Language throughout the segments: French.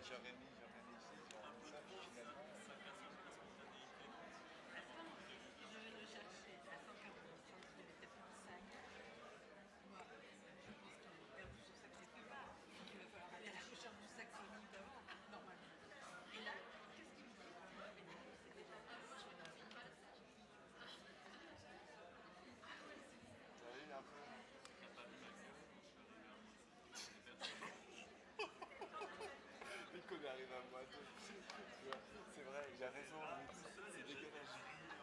Jérémy ici, ils ont ça, puis finalement. Je vais le chercher à 140 centimes, il était pour 5. Moi, je pense qu'il a perdu son sac quelque part. Donc il va falloir aller à la recherche du sac Sony d'avant, normalement. Et là, qu'est-ce qu'il me dit? C'est déjà sur la vie. T'as vu un peu? Dès qu'on arrive à moi, tu vois, c'est vrai, il a raison, c'est dégueulasse.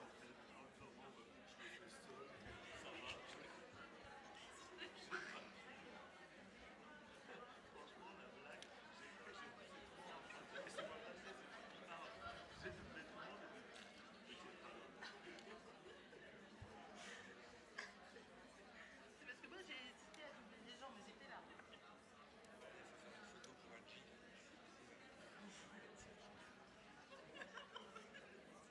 C'est parce que moi j'ai hésité à doubler des gens, mais c'était là. Photo pour un jean.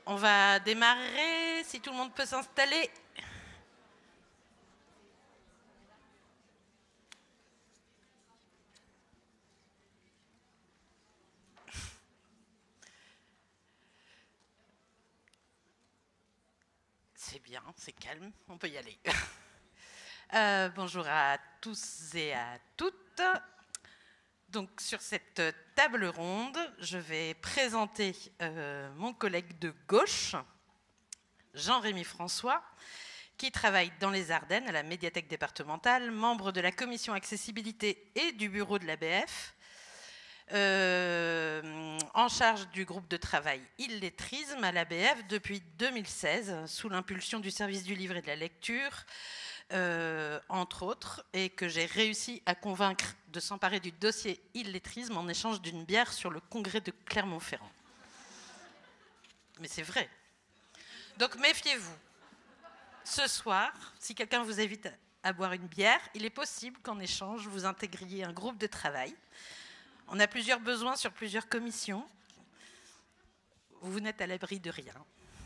On va démarrer, si tout le monde peut s'installer. C'est bien, c'est calme, on peut y aller. Bonjour à tous et à toutes. Donc sur cette table ronde, je vais présenter mon collègue de gauche, Jean-Rémy François, qui travaille dans les Ardennes à la médiathèque départementale, membre de la commission accessibilité et du bureau de l'ABF, en charge du groupe de travail Illettrisme à l'ABF depuis 2016, sous l'impulsion du service du livre et de la lecture, entre autres, et que j'ai réussi à convaincre de s'emparer du dossier Illettrisme en échange d'une bière sur le congrès de Clermont-Ferrand. Mais c'est vrai. Donc méfiez-vous. Ce soir, si quelqu'un vous invite à boire une bière, il est possible qu'en échange, vous intégriez un groupe de travail. On a plusieurs besoins sur plusieurs commissions. Vous n'êtes à l'abri de rien.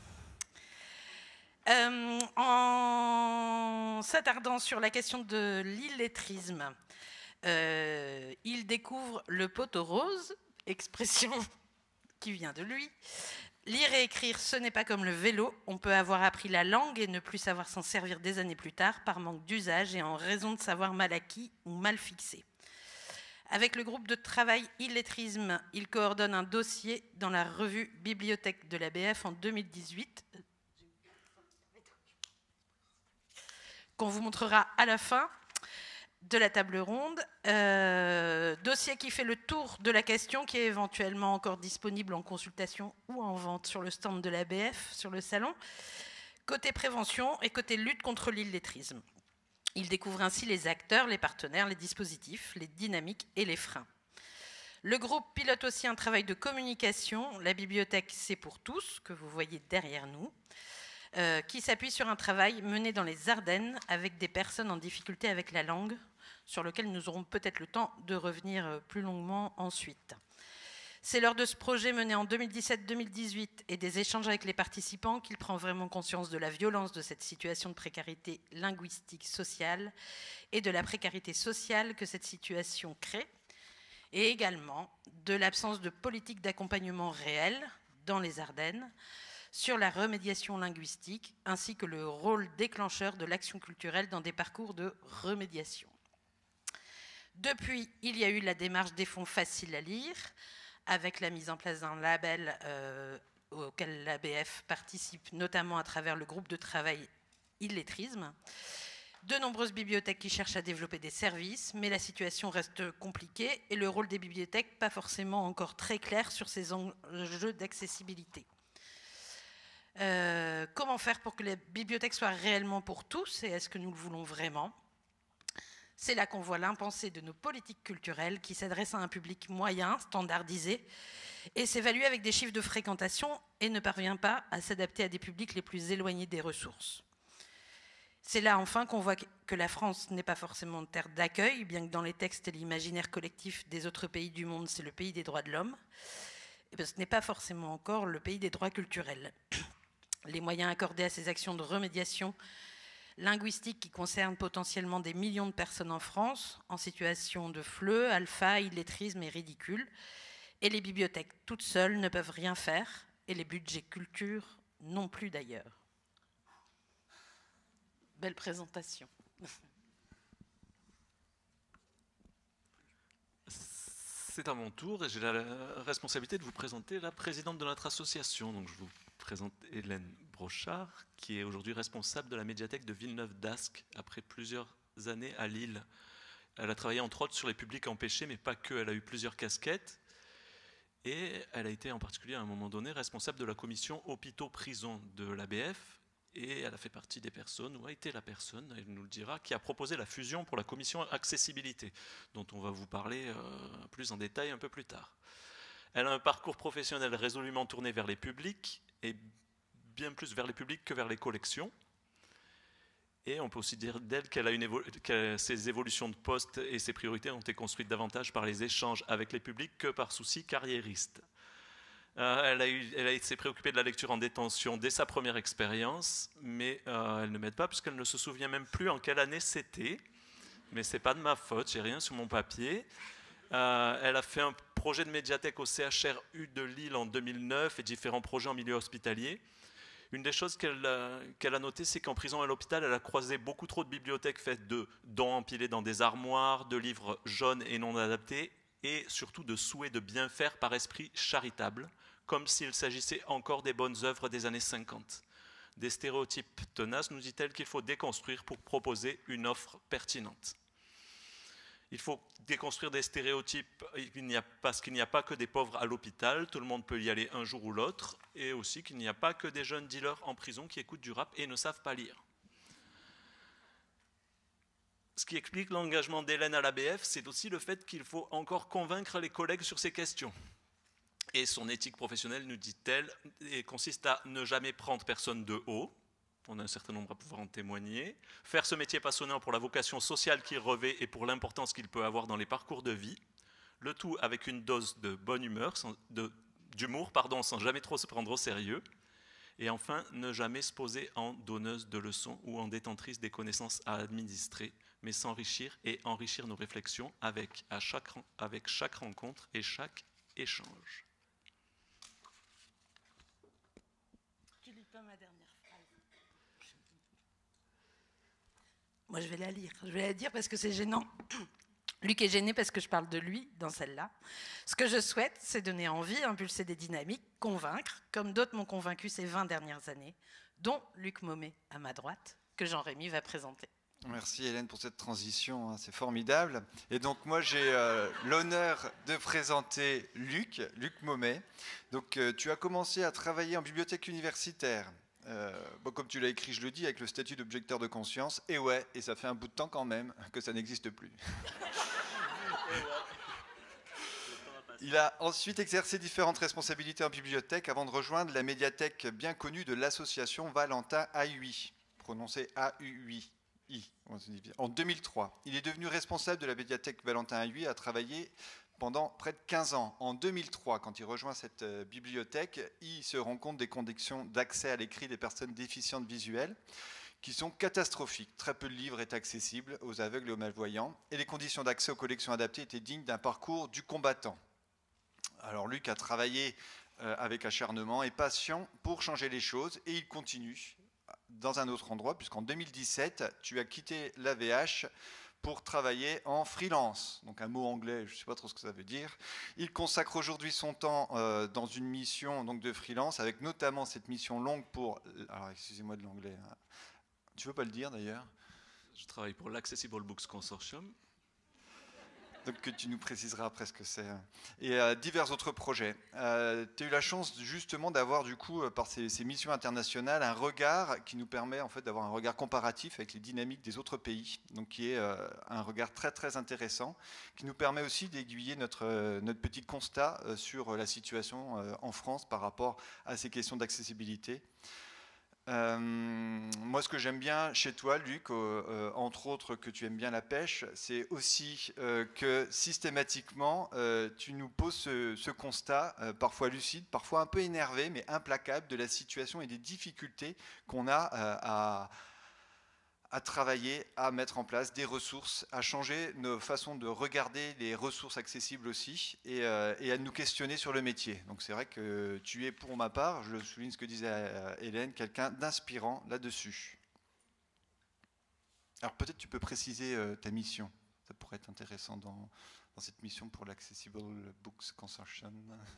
En s'attardant sur la question de l'illettrisme, il découvre le poteau rose, expression qui vient de lui. Lire et écrire, ce n'est pas comme le vélo. On peut avoir appris la langue et ne plus savoir s'en servir des années plus tard par manque d'usage et en raison de savoir mal acquis ou mal fixé. Avec le groupe de travail Illettrisme, il coordonne un dossier dans la revue Bibliothèque de l'ABF en 2018, qu'on vous montrera à la fin de la table ronde. Dossier qui fait le tour de la question, qui est éventuellement encore disponible en consultation ou en vente sur le stand de l'ABF, sur le salon, côté prévention et côté lutte contre l'illettrisme. Il découvre ainsi les acteurs, les partenaires, les dispositifs, les dynamiques et les freins. Le groupe pilote aussi un travail de communication, la bibliothèque C'est pour tous, que vous voyez derrière nous, qui s'appuie sur un travail mené dans les Ardennes avec des personnes en difficulté avec la langue, sur lequel nous aurons peut-être le temps de revenir plus longuement ensuite. C'est lors de ce projet mené en 2017-2018 et des échanges avec les participants qu'il prend vraiment conscience de la violence de cette situation de précarité linguistique sociale et de la précarité sociale que cette situation crée, et également de l'absence de politique d'accompagnement réelle dans les Ardennes sur la remédiation linguistique, ainsi que le rôle déclencheur de l'action culturelle dans des parcours de remédiation. Depuis, il y a eu la démarche des fonds faciles à lire, avec la mise en place d'un label auquel l'ABF participe, notamment à travers le groupe de travail Illettrisme. De nombreuses bibliothèques qui cherchent à développer des services, mais la situation reste compliquée et le rôle des bibliothèques pas forcément encore très clair sur ces enjeux d'accessibilité. Comment faire pour que les bibliothèques soient réellement pour tous, et est-ce que nous le voulons vraiment ? C'est là qu'on voit l'impensé de nos politiques culturelles qui s'adressent à un public moyen, standardisé, et s'évalue avec des chiffres de fréquentation et ne parvient pas à s'adapter à des publics les plus éloignés des ressources. C'est là enfin qu'on voit que la France n'est pas forcément une terre d'accueil, bien que dans les textes et l'imaginaire collectif des autres pays du monde, c'est le pays des droits de l'homme. Et bien, ce n'est pas forcément encore le pays des droits culturels. Les moyens accordés à ces actions de remédiation linguistique qui concerne potentiellement des millions de personnes en France, en situation de FLE, alpha, illettrisme et ridicule. Et les bibliothèques toutes seules ne peuvent rien faire, et les budgets culture non plus d'ailleurs. Belle présentation. C'est à mon tour et j'ai la responsabilité de vous présenter la présidente de notre association. Donc je vous présente Hélène Brochard, qui est aujourd'hui responsable de la médiathèque de Villeneuve-d'Ascq, après plusieurs années à Lille. Elle a travaillé entre autres sur les publics empêchés, mais pas que, elle a eu plusieurs casquettes. Et elle a été en particulier à un moment donné responsable de la commission hôpitaux-prisons de l'ABF. Et elle a fait partie des personnes, ou a été la personne, elle nous le dira, qui a proposé la fusion pour la commission accessibilité, dont on va vous parler plus en détail un peu plus tard. Elle a un parcours professionnel résolument tourné vers les publics, et bien plus vers les publics que vers les collections. Et on peut aussi dire d'elle que ses évolutions de poste et ses priorités ont été construites davantage par les échanges avec les publics que par souci carriériste. Elle s'est préoccupée de la lecture en détention dès sa première expérience, mais elle ne m'aide pas puisqu'elle ne se souvient même plus en quelle année c'était. Mais c'est pas de ma faute, j'ai rien sur mon papier. Elle a fait un projet de médiathèque au CHRU de Lille en 2009 et différents projets en milieu hospitalier. Une des choses qu'elle a notées, c'est qu'en prison et à l'hôpital, elle a croisé beaucoup trop de bibliothèques faites de dents empilées dans des armoires, de livres jaunes et non adaptés, et surtout de souhaits de bien faire par esprit charitable, comme s'il s'agissait encore des bonnes œuvres des années 50. Des stéréotypes tenaces, nous dit-elle, qu'il faut déconstruire pour proposer une offre pertinente. Il faut déconstruire des stéréotypes parce qu'il n'y a pas que des pauvres à l'hôpital, tout le monde peut y aller un jour ou l'autre, et aussi qu'il n'y a pas que des jeunes dealers en prison qui écoutent du rap et ne savent pas lire. Ce qui explique l'engagement d'Hélène à l'ABF, c'est aussi le fait qu'il faut encore convaincre les collègues sur ces questions. Et son éthique professionnelle, nous dit-elle, consiste à ne jamais prendre personne de haut. On a un certain nombre à pouvoir en témoigner. Faire ce métier passionnant pour la vocation sociale qu'il revêt et pour l'importance qu'il peut avoir dans les parcours de vie. Le tout avec une dose de bonne humeur, d'humour, sans jamais trop se prendre au sérieux. Et enfin, ne jamais se poser en donneuse de leçons ou en détentrice des connaissances à administrer, mais s'enrichir et enrichir nos réflexions avec chaque rencontre et chaque échange. Tu lis pas ma dernière phrase. Moi, je vais la lire. Je vais la dire parce que c'est gênant. Luc est gêné parce que je parle de lui dans celle-là. Ce que je souhaite, c'est donner envie, impulser des dynamiques, convaincre, comme d'autres m'ont convaincu ces 20 dernières années, dont Luc Mommet à ma droite, que Jean-Rémy va présenter. Merci Hélène pour cette transition, c'est formidable. Et donc moi j'ai l'honneur de présenter Luc Mommet. Donc tu as commencé à travailler en bibliothèque universitaire. Comme tu l'as écrit, je le dis, avec le statut d'objecteur de conscience. Et ouais, et ça fait un bout de temps quand même que ça n'existe plus. Il a ensuite exercé différentes responsabilités en bibliothèque avant de rejoindre la médiathèque bien connue de l'association Valentin AUI, prononcé AUI. En 2003, il est devenu responsable de la médiathèque Valentin AUI et a travaillé pendant près de 15 ans. En 2003, quand il rejoint cette bibliothèque, il se rend compte des conditions d'accès à l'écrit des personnes déficientes visuelles qui sont catastrophiques. Très peu de livres étaient accessibles aux aveugles et aux malvoyants, et les conditions d'accès aux collections adaptées étaient dignes d'un parcours du combattant. Alors Luc a travaillé avec acharnement et passion pour changer les choses, et il continue dans un autre endroit, puisqu'en 2017, tu as quitté l'AVH pour travailler en freelance. Donc un mot anglais, je ne sais pas trop ce que ça veut dire. Il consacre aujourd'hui son temps dans une mission donc, de freelance, avec notamment cette mission longue pour... Alors excusez-moi de l'anglais. Hein. Tu ne veux pas le dire d'ailleurs? Je travaille pour l'Accessible Books Consortium. Donc que tu nous préciseras après ce que c'est. Et divers autres projets. Tu as eu la chance justement d'avoir du coup, par ces missions internationales, un regard qui nous permet en fait d'avoir un regard comparatif avec les dynamiques des autres pays, donc qui est un regard très très intéressant, qui nous permet aussi d'aiguiller notre petit constat sur la situation en France par rapport à ces questions d'accessibilité. Moi, ce que j'aime bien chez toi, Luc, entre autres que tu aimes bien la pêche, c'est aussi que systématiquement, tu nous poses ce constat, parfois lucide, parfois un peu énervé, mais implacable, de la situation et des difficultés qu'on a à travailler, à mettre en place des ressources, à changer nos façons de regarder les ressources accessibles aussi, et à nous questionner sur le métier. Donc c'est vrai que tu es, pour ma part, je souligne ce que disait Hélène, quelqu'un d'inspirant là-dessus. Alors peut-être tu peux préciser ta mission, ça pourrait être intéressant dans cette mission pour l'Accessible Books Consortium.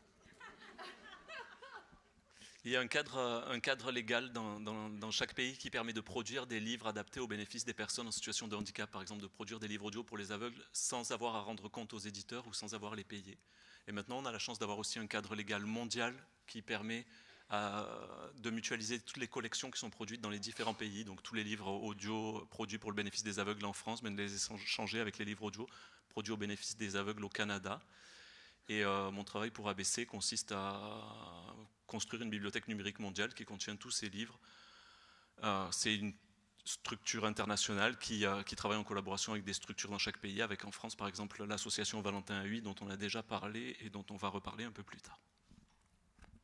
Il y a un cadre légal dans chaque pays qui permet de produire des livres adaptés au bénéfice des personnes en situation de handicap, par exemple de produire des livres audio pour les aveugles sans avoir à rendre compte aux éditeurs ou sans avoir à les payer. Et maintenant, on a la chance d'avoir aussi un cadre légal mondial qui permet de mutualiser toutes les collections qui sont produites dans les différents pays, donc tous les livres audio produits pour le bénéfice des aveugles en France, mais de les échanger avec les livres audio produits au bénéfice des aveugles au Canada. Et mon travail pour ABC consiste à construire une bibliothèque numérique mondiale qui contient tous ces livres. C'est une structure internationale qui travaille en collaboration avec des structures dans chaque pays, avec en France par exemple l'association Valentin AUI dont on a déjà parlé et dont on va reparler un peu plus tard.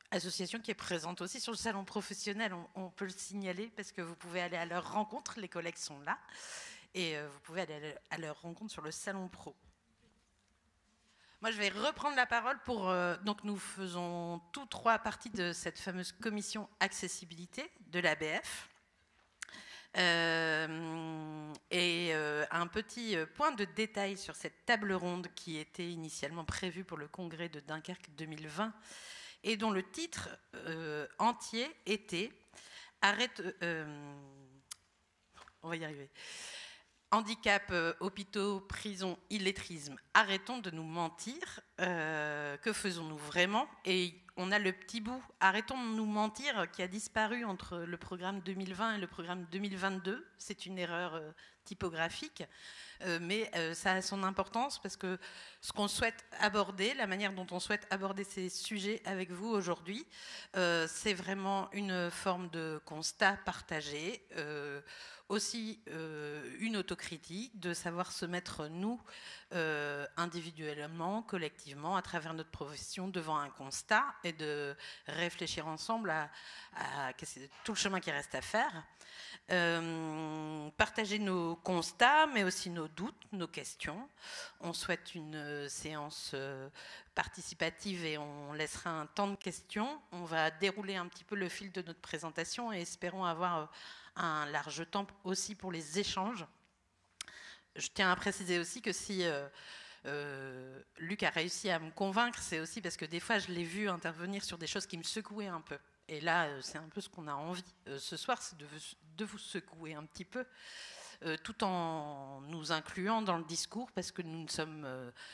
Association qui est présente aussi sur le salon professionnel, on peut le signaler parce que vous pouvez aller à leur rencontre, les collègues sont là, et vous pouvez aller à leur rencontre sur le salon pro. Moi, je vais reprendre la parole pour... donc, nous faisons tous trois partie de cette fameuse commission accessibilité de l'ABF. Un petit point de détail sur cette table ronde qui était initialement prévue pour le congrès de Dunkerque 2020 et dont le titre entier était on va y arriver. Handicap, hôpitaux, prison, illettrisme, arrêtons de nous mentir. Que faisons-nous vraiment? Et on a le petit bout, arrêtons de nous mentir, qui a disparu entre le programme 2020 et le programme 2022. C'est une erreur typographique, mais ça a son importance parce que ce qu'on souhaite aborder, la manière dont on souhaite aborder ces sujets avec vous aujourd'hui, c'est vraiment une forme de constat partagé, aussi une autocritique, de savoir se mettre nous, individuellement, collectivement, à travers notre profession, devant un constat et de réfléchir ensemble à tout le chemin qui reste à faire. Partager nos constats, mais aussi nos doutes, nos questions. On souhaite une séance participative et on laissera un temps de questions. On va dérouler un petit peu le fil de notre présentation et espérons avoir un large temps aussi pour les échanges. Je tiens à préciser aussi que si Luc a réussi à me convaincre, c'est aussi parce que des fois je l'ai vu intervenir sur des choses qui me secouaient un peu. Et là, c'est un peu ce qu'on a envie ce soir, c'est de vous secouer un petit peu, tout en nous incluant dans le discours, parce que nous ne sommes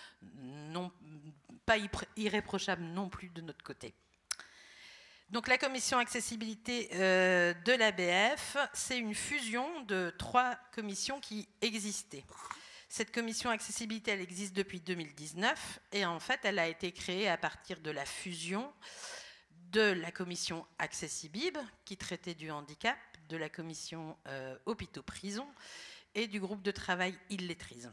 pas irréprochables non plus de notre côté. Donc la commission accessibilité de l'ABF, c'est une fusion de 3 commissions qui existaient. Cette commission accessibilité, elle existe depuis 2019 et en fait, elle a été créée à partir de la fusion de la commission Accessibib, qui traitait du handicap, de la commission hôpitaux-prison et du groupe de travail illettrisme.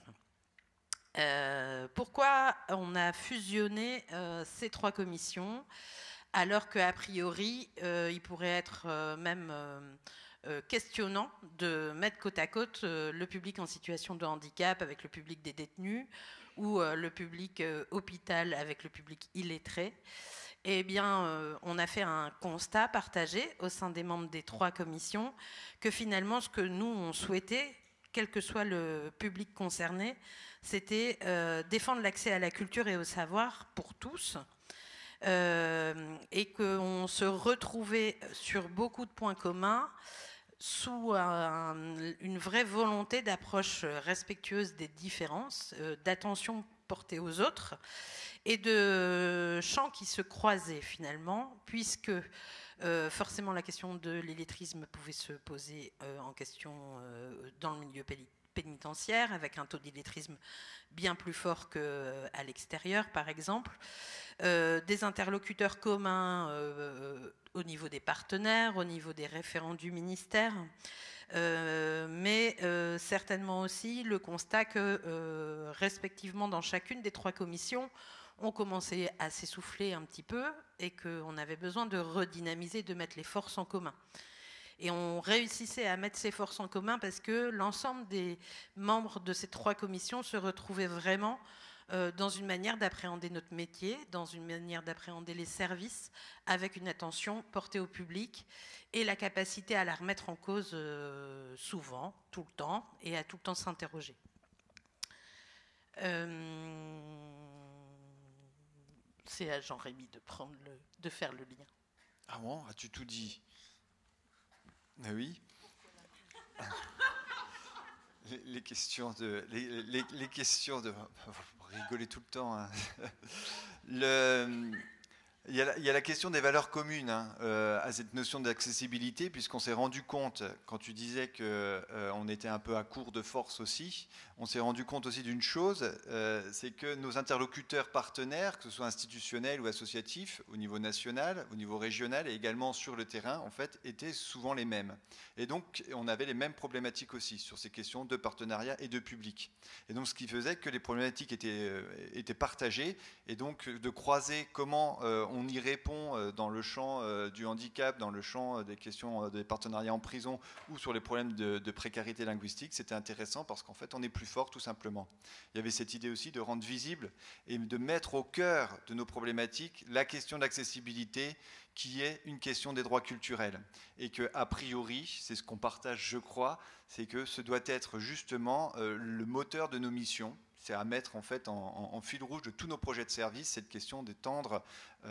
Pourquoi on a fusionné ces 3 commissions alors qu'a priori, il pourrait être même questionnant de mettre côte à côte le public en situation de handicap avec le public des détenus ou le public hôpital avec le public illettré. Eh bien, on a fait un constat partagé au sein des membres des 3 commissions que finalement, ce que nous, on souhaitait, quel que soit le public concerné, c'était défendre l'accès à la culture et au savoir pour tous, et qu'on se retrouvait sur beaucoup de points communs sous une vraie volonté d'approche respectueuse des différences, d'attention portée aux autres, et de champs qui se croisaient finalement, puisque forcément la question de l'illettrisme pouvait se poser en question dans le milieu pénitentiaire, avec un taux d'illettrisme bien plus fort qu'à l'extérieur, par exemple. Des interlocuteurs communs au niveau des partenaires, au niveau des référents du ministère, mais certainement aussi le constat que, respectivement, dans chacune des 3 commissions, on commençait à s'essouffler un petit peu et qu'on avait besoin de redynamiser, de mettre les forces en commun. Et on réussissait à mettre ces forces en commun parce que l'ensemble des membres de ces 3 commissions se retrouvaient vraiment dans une manière d'appréhender notre métier, dans une manière d'appréhender les services, avec une attention portée au public et la capacité à la remettre en cause souvent, tout le temps, et à tout le temps s'interroger. C'est à Jean-Rémy de faire le lien. Ah bon? As-tu tout dit? Oui. Les questions de... Les questions de... Vous rigolez tout le temps. Hein. Il y a la question des valeurs communes à cette notion d'accessibilité, puisqu'on s'est rendu compte, quand tu disais qu'on était un peu à court de force aussi, on s'est rendu compte aussi d'une chose, c'est que nos interlocuteurs partenaires, que ce soit institutionnels ou associatifs, au niveau national, au niveau régional et également sur le terrain, en fait, étaient souvent les mêmes. Et donc, on avait les mêmes problématiques aussi sur ces questions de partenariat et de public. Et donc, ce qui faisait que les problématiques étaient partagées, et donc de croiser comment on on y répond dans le champ du handicap, dans le champ des questions des partenariats en prison ou sur les problèmes de précarité linguistique, c'était intéressant parce qu'en fait, on est plus fort tout simplement. Il y avait cette idée aussi de rendre visible et de mettre au cœur de nos problématiques la question d'accessibilité qui est une question des droits culturels. Et que, a priori, c'est ce qu'on partage, je crois, c'est que ce doit être justement le moteur de nos missions. C'est à mettre en fait en fil rouge de tous nos projets de service cette question d'étendre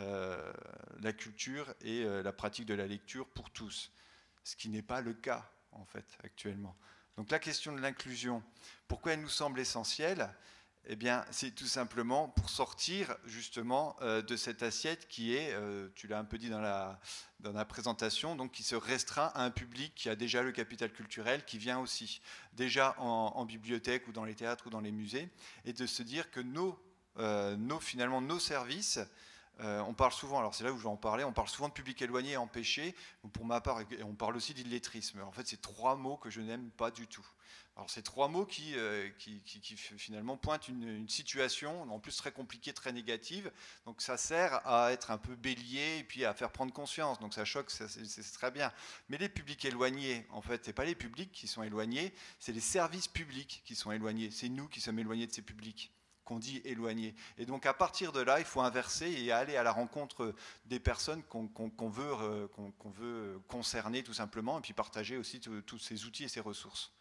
la culture et la pratique de la lecture pour tous. Ce qui n'est pas le cas en fait actuellement. Donc la question de l'inclusion, pourquoi elle nous semble essentielle ? Eh bien, c'est tout simplement pour sortir justement de cette assiette qui est, tu l'as un peu dit dans la présentation, donc qui se restreint à un public qui a déjà le capital culturel, qui vient aussi déjà en bibliothèque ou dans les théâtres ou dans les musées, et de se dire que finalement nos services, on parle souvent, alors c'est là où je vais en parler, on parle souvent de public éloigné et empêché, pour ma part, et on parle aussi d'illettrisme. En fait, c'est 3 mots que je n'aime pas du tout. Alors c'est 3 mots qui finalement pointent une situation, en plus très compliquée, très négative, donc ça sert à être un peu bélier et puis à faire prendre conscience, donc ça choque, c'est très bien. Mais les publics éloignés, en fait, c'est pas les publics qui sont éloignés, c'est les services publics qui sont éloignés, c'est nous qui sommes éloignés de ces publics. Qu'on dit éloignés. Et donc à partir de là, il faut inverser et aller à la rencontre des personnes qu'on veut concerner tout simplement, et puis partager aussi tous ces outils et ces ressources.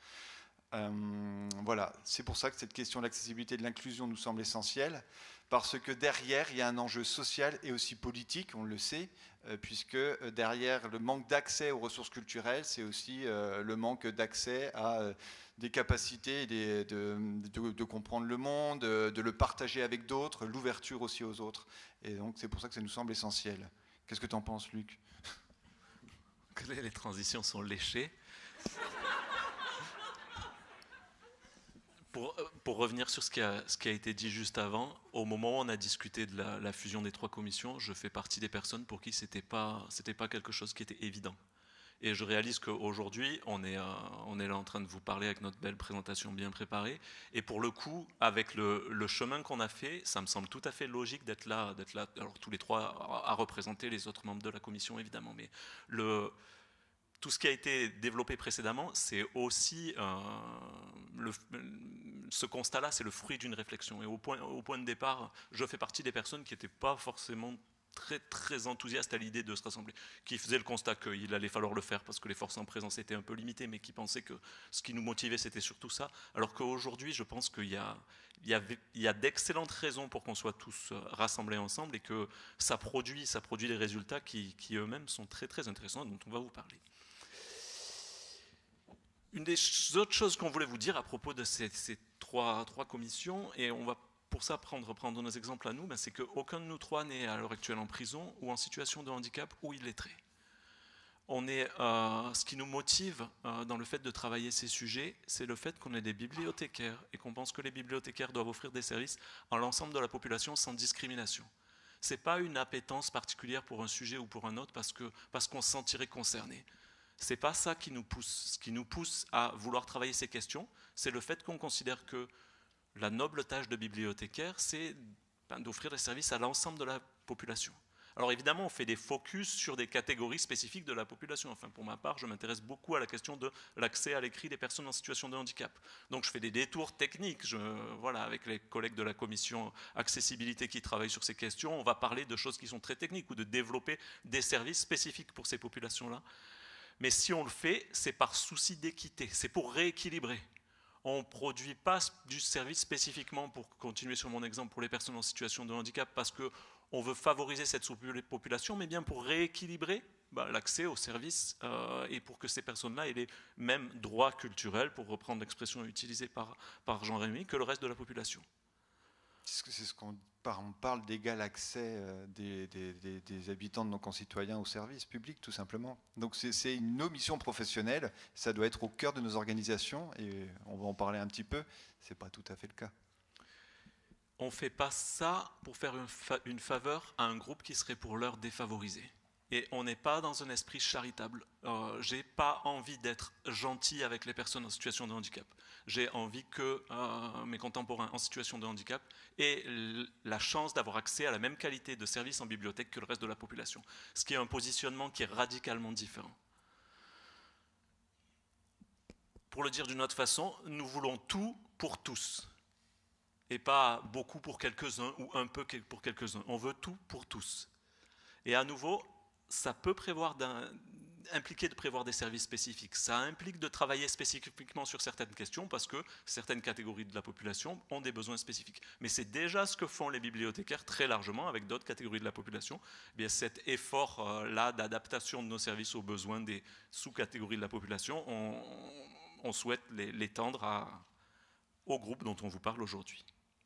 Voilà, c'est pour ça que cette question de l'accessibilité et de l'inclusion nous semble essentielle, parce que derrière, il y a un enjeu social et aussi politique, on le sait, puisque derrière le manque d'accès aux ressources culturelles, c'est aussi le manque d'accès à des capacités de comprendre le monde, de le partager avec d'autres, l'ouverture aussi aux autres. Et donc c'est pour ça que ça nous semble essentiel. Qu'est-ce que tu en penses, Luc ? Les transitions sont léchées. Pour revenir sur ce qui a été dit juste avant, au moment où on a discuté de la fusion des 3 commissions, je fais partie des personnes pour qui c'était pas quelque chose qui était évident. Et je réalise qu'aujourd'hui, on est là en train de vous parler avec notre belle présentation bien préparée. Et pour le coup, avec le chemin qu'on a fait, ça me semble tout à fait logique d'être là, alors tous les 3 à représenter les autres membres de la commission, évidemment. Mais tout ce qui a été développé précédemment, c'est aussi ce constat-là, c'est le fruit d'une réflexion. Et au point de départ, je fais partie des personnes qui n'étaient pas forcément très, très enthousiastes à l'idée de se rassembler, qui faisaient le constat qu'il allait falloir le faire parce que les forces en présence étaient un peu limitées, mais qui pensaient que ce qui nous motivait, c'était surtout ça. Alors qu'aujourd'hui, je pense qu'il y a d'excellentes raisons pour qu'on soit tous rassemblés ensemble et que ça produit des résultats qui eux-mêmes sont très, très intéressants, dont on va vous parler. Une des autres choses qu'on voulait vous dire à propos de ces 3 commissions, et on va pour ça prendre nos exemples à nous, c'est qu'aucun de nous 3 n'est à l'heure actuelle en prison ou en situation de handicap ou illettré. Ce qui nous motive dans le fait de travailler ces sujets, c'est le fait qu'on est des bibliothécaires et qu'on pense que les bibliothécaires doivent offrir des services à l'ensemble de la population sans discrimination. Ce n'est pas une appétence particulière pour un sujet ou pour un autre parce qu'on se sentirait concerné. Ce n'est pas ça qui nous pousse. Ce qui nous pousse à vouloir travailler ces questions, c'est le fait qu'on considère que la noble tâche de bibliothécaire, c'est d'offrir des services à l'ensemble de la population. Alors évidemment, on fait des focus sur des catégories spécifiques de la population. Enfin, pour ma part, je m'intéresse beaucoup à la question de l'accès à l'écrit des personnes en situation de handicap. Donc je fais des détours techniques. Avec les collègues de la commission accessibilité qui travaillent sur ces questions, on va parler de choses qui sont très techniques ou de développer des services spécifiques pour ces populations-là. Mais si on le fait, c'est par souci d'équité, c'est pour rééquilibrer. On ne produit pas du service spécifiquement, pour continuer sur mon exemple, pour les personnes en situation de handicap, parce qu'on veut favoriser cette sous-population, mais bien pour rééquilibrer l'accès aux services et pour que ces personnes-là aient les mêmes droits culturels, pour reprendre l'expression utilisée par Jean-Rémy, que le reste de la population. C'est ce qu'on parle d'égal accès des habitants de nos concitoyens aux services publics, tout simplement. Donc c'est nos missions professionnelles, ça doit être au cœur de nos organisations, et on va en parler un petit peu, c'est pas tout à fait le cas. On ne fait pas ça pour faire une faveur à un groupe qui serait pour l'heure défavorisé. Et on n'est pas dans un esprit charitable. J'ai pas envie d'être gentil avec les personnes en situation de handicap. J'ai envie que mes contemporains en situation de handicap aient la chance d'avoir accès à la même qualité de service en bibliothèque que le reste de la population. Ce qui est un positionnement qui est radicalement différent. Pour le dire d'une autre façon, nous voulons tout pour tous. Et pas beaucoup pour quelques-uns ou un peu pour quelques-uns. On veut tout pour tous. Et à nouveau, ça peut impliquer de prévoir des services spécifiques. Ça implique de travailler spécifiquement sur certaines questions parce que certaines catégories de la population ont des besoins spécifiques. Mais c'est déjà ce que font les bibliothécaires très largement avec d'autres catégories de la population. Eh bien, cet effort-là d'adaptation de nos services aux besoins des sous-catégories de la population, on souhaite l'étendre au groupe dont on vous parle aujourd'hui.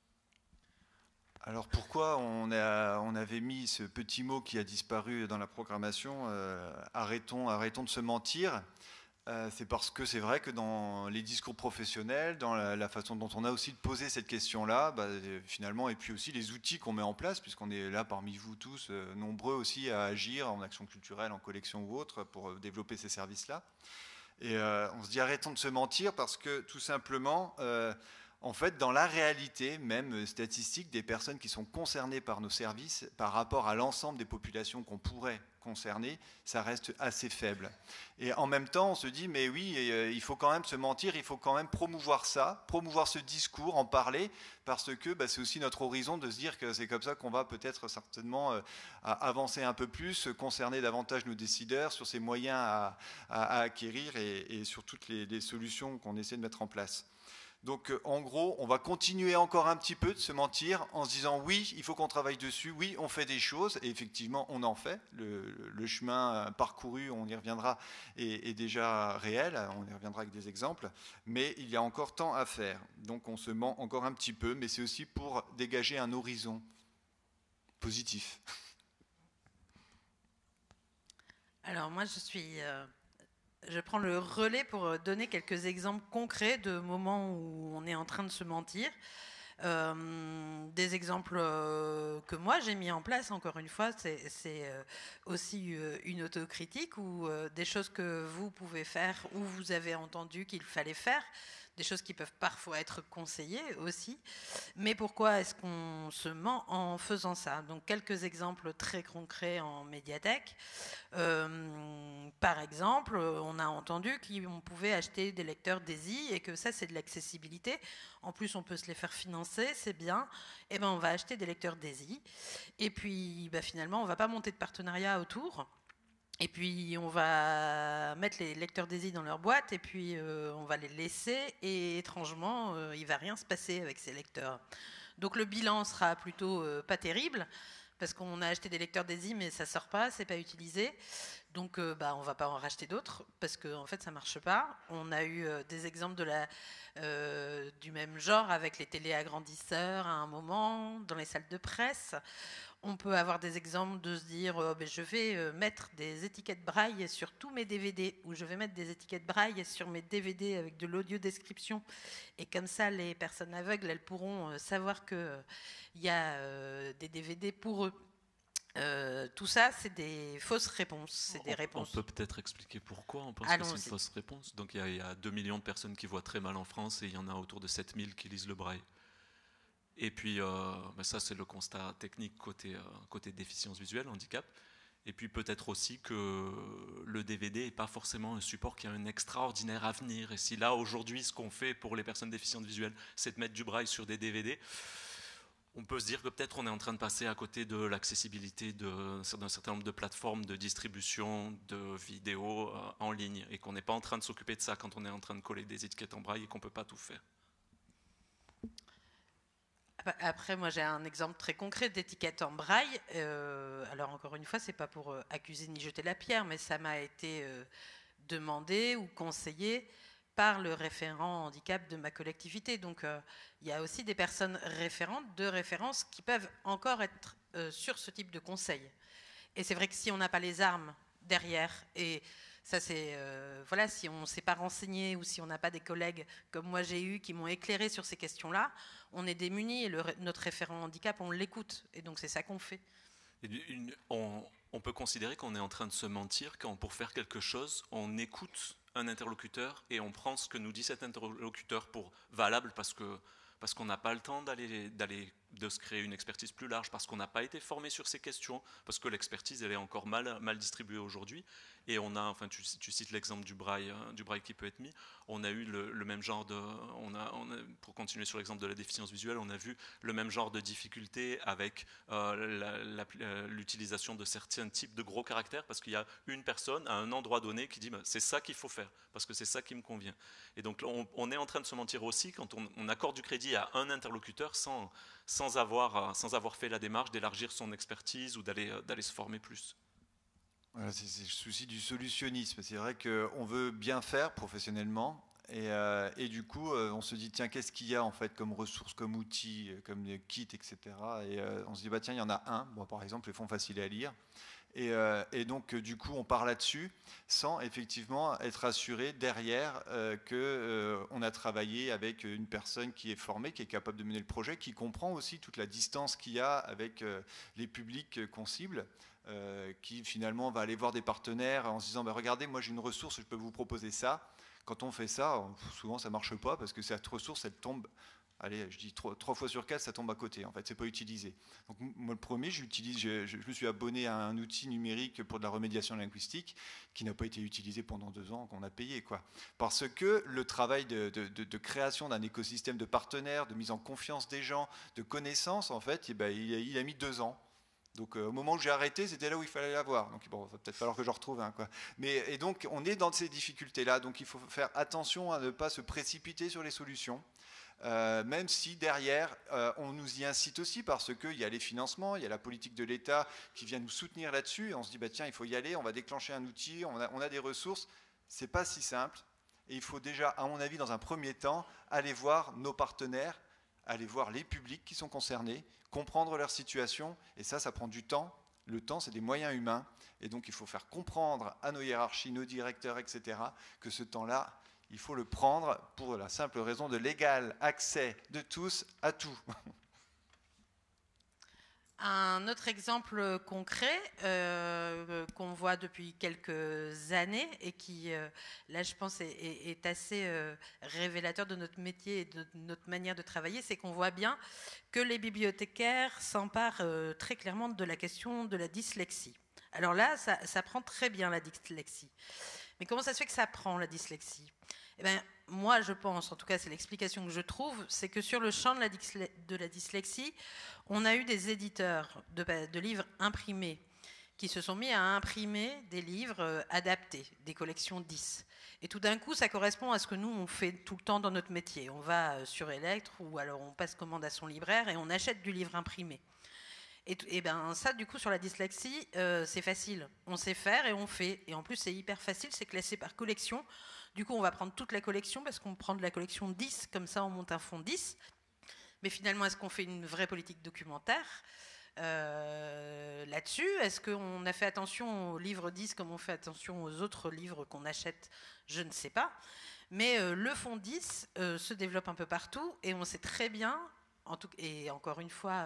Alors pourquoi on avait mis ce petit mot qui a disparu dans la programmation, arrêtons de se mentir. C'est parce que c'est vrai que dans les discours professionnels, dans la façon dont on a aussi de poser cette question-là, finalement, et puis aussi les outils qu'on met en place, puisqu'on est là parmi vous tous, nombreux aussi à agir en action culturelle, en collection ou autre, pour développer ces services-là. Et on se dit arrêtons de se mentir parce que tout simplement... en fait, dans la réalité même statistique des personnes qui sont concernées par nos services, par rapport à l'ensemble des populations qu'on pourrait concerner, ça reste assez faible. Et en même temps, on se dit, mais oui, il faut quand même se mentir, il faut quand même promouvoir ça, promouvoir ce discours, en parler, parce que c'est aussi notre horizon de se dire que c'est comme ça qu'on va peut-être certainement avancer un peu plus, concerner davantage nos décideurs sur ces moyens à acquérir et sur toutes les solutions qu'on essaie de mettre en place. Donc en gros, on va continuer encore un petit peu de se mentir en se disant oui, il faut qu'on travaille dessus, oui, on fait des choses, et effectivement, on en fait. Le chemin parcouru, on y reviendra, est déjà réel, on y reviendra avec des exemples, mais il y a encore tant à faire. Donc on se ment encore un petit peu, mais c'est aussi pour dégager un horizon positif. Alors moi, je prends le relais pour donner quelques exemples concrets de moments où on est en train de se mentir. Des exemples que moi j'ai mis en place, encore une fois, c'est aussi une autocritique ou des choses que vous pouvez faire ou vous avez entendu qu'il fallait faire, des choses qui peuvent parfois être conseillées aussi. Mais pourquoi est-ce qu'on se ment en faisant ça? Donc quelques exemples très concrets en médiathèque. Par exemple, on a entendu qu'on pouvait acheter des lecteurs DAISY et que ça c'est de l'accessibilité. En plus, on peut se les faire financer, c'est bien. Et ben, on va acheter des lecteurs DAISY. Et puis, finalement, on ne va pas monter de partenariat autour. Et puis, on va mettre les lecteurs DAISY dans leur boîte et puis on va les laisser. Et étrangement, il ne va rien se passer avec ces lecteurs. Donc, le bilan sera plutôt pas terrible parce qu'on a acheté des lecteurs DAISY, mais ça ne sort pas, c'est pas utilisé. Donc, on ne va pas en racheter d'autres parce qu'en fait, ça ne marche pas. On a eu des exemples du même genre avec les téléagrandisseurs à un moment, dans les salles de presse. On peut avoir des exemples de se dire je vais mettre des étiquettes braille sur tous mes DVD ou je vais mettre des étiquettes braille sur mes DVD avec de l'audio-description. Et comme ça, les personnes aveugles, elles pourront savoir qu'il y a des DVD pour eux. Tout ça, c'est des fausses réponses. C'est des réponses. On peut peut-être expliquer pourquoi on pense que c'est une fausse réponse. Donc il y a 2 millions de personnes qui voient très mal en France et il y en a autour de 7000 qui lisent le braille. Et puis ça c'est le constat technique côté déficience visuelle, handicap. Et puis peut-être aussi que le DVD n'est pas forcément un support qui a un extraordinaire avenir. Et si là aujourd'hui ce qu'on fait pour les personnes déficientes visuelles, c'est de mettre du braille sur des DVD, on peut se dire que peut-être on est en train de passer à côté de l'accessibilité d'un certain nombre de plateformes de distribution de vidéos en ligne et qu'on n'est pas en train de s'occuper de ça quand on est en train de coller des étiquettes en braille et qu'on ne peut pas tout faire. Après, moi j'ai un exemple très concret d'étiquette en braille. Alors encore une fois, c'est pas pour accuser ni jeter la pierre, mais ça m'a été demandé ou conseillé par le référent handicap de ma collectivité. Donc il y a aussi des personnes référentes de référence qui peuvent encore être sur ce type de conseil. Et c'est vrai que si on n'a pas les armes derrière, et ça c'est voilà, si on ne s'est pas renseigné ou si on n'a pas des collègues comme moi j'ai eu qui m'ont éclairé sur ces questions-là, on est démunis et notre référent handicap, on l'écoute. Et donc c'est ça qu'on fait. on peut considérer qu'on est en train de se mentir quand pour faire quelque chose, on écoute un interlocuteur et on prend ce que nous dit cet interlocuteur pour valable parce qu'on n'a pas le temps de se créer une expertise plus large, parce qu'on n'a pas été formé sur ces questions, parce que l'expertise elle est encore mal distribuée aujourd'hui. Et on a, enfin tu cites l'exemple du braille qui peut être mis, on a eu le même genre de, pour continuer sur l'exemple de la déficience visuelle, on a vu le même genre de difficulté avec l'utilisation de certains types de gros caractères, parce qu'il y a une personne à un endroit donné qui dit c'est ça qu'il faut faire, parce que c'est ça qui me convient. Et donc on est en train de se mentir aussi quand on accorde du crédit à un interlocuteur sans avoir fait la démarche d'élargir son expertise ou d'aller se former plus. Voilà, c'est le souci du solutionnisme. C'est vrai qu'on veut bien faire professionnellement et du coup on se dit tiens, qu'est-ce qu'il y a en fait comme ressources, comme outils, comme kits, etc. Et on se dit bah tiens, il y en a un, bon, par exemple les fonds faciles à lire. Et donc du coup on part là-dessus sans effectivement être assuré derrière qu'on a travaillé avec une personne qui est formée, qui est capable de mener le projet, qui comprend aussi toute la distance qu'il y a avec les publics qu'on cible. Qui finalement va aller voir des partenaires en se disant bah, regardez, moi j'ai une ressource, je peux vous proposer ça. Quand on fait ça, souvent ça marche pas parce que cette ressource elle tombe, allez, je dis 3 fois sur 4, ça tombe à côté, en fait, c'est pas utilisé. Donc moi le premier, je me suis abonné à un outil numérique pour de la remédiation linguistique qui n'a pas été utilisé pendant 2 ans, qu'on a payé, quoi. Parce que le travail de création d'un écosystème de partenaires, de mise en confiance des gens, de connaissances, en fait, et ben, il a mis 2 ans. Donc au moment où j'ai arrêté, c'était là où il fallait l'avoir. Donc bon, il va peut-être falloir que j'en retrouve un, quoi. Et donc on est dans ces difficultés-là. Donc il faut faire attention à ne pas se précipiter sur les solutions. Même si derrière, on nous y incite aussi parce qu'il y a les financements, il y a la politique de l'État qui vient nous soutenir là-dessus. Et on se dit, bah, tiens, il faut y aller, on va déclencher un outil, on a des ressources. C'est pas si simple. Et il faut déjà, à mon avis, dans un premier temps, aller voir nos partenaires, aller voir les publics qui sont concernés, comprendre leur situation. Et ça prend du temps. Le temps, c'est des moyens humains. Et donc, il faut faire comprendre à nos hiérarchies, nos directeurs, etc., que ce temps-là, il faut le prendre pour la simple raison de l'égal accès de tous à tout. Un autre exemple concret qu'on voit depuis quelques années et qui, là, je pense, est assez révélateur de notre métier et de notre manière de travailler, c'est qu'on voit bien que les bibliothécaires s'emparent très clairement de la question de la dyslexie. Alors là, ça prend très bien la dyslexie. Mais comment ça se fait que ça prend la dyslexie ? Eh bien, moi, je pense, en tout cas, c'est l'explication que je trouve, c'est que sur le champ de la dyslexie, on a eu des éditeurs de livres imprimés qui se sont mis à imprimer des livres adaptés, des collections 10. Et tout d'un coup, ça correspond à ce que nous, on fait tout le temps dans notre métier. On va sur Electre ou alors on passe commande à son libraire et on achète du livre imprimé. Et ben ça, du coup, sur la dyslexie, c'est facile. On sait faire et on fait. Et en plus, c'est hyper facile, c'est classé par collection. Du coup, on va prendre toute la collection parce qu'on prend de la collection 10, comme ça, on monte un fonds 10. Mais finalement, est-ce qu'on fait une vraie politique documentaire là-dessus? Est-ce qu'on a fait attention aux livres 10 comme on fait attention aux autres livres qu'on achète? Je ne sais pas. Mais le fonds 10 se développe un peu partout et on sait très bien... Et encore une fois,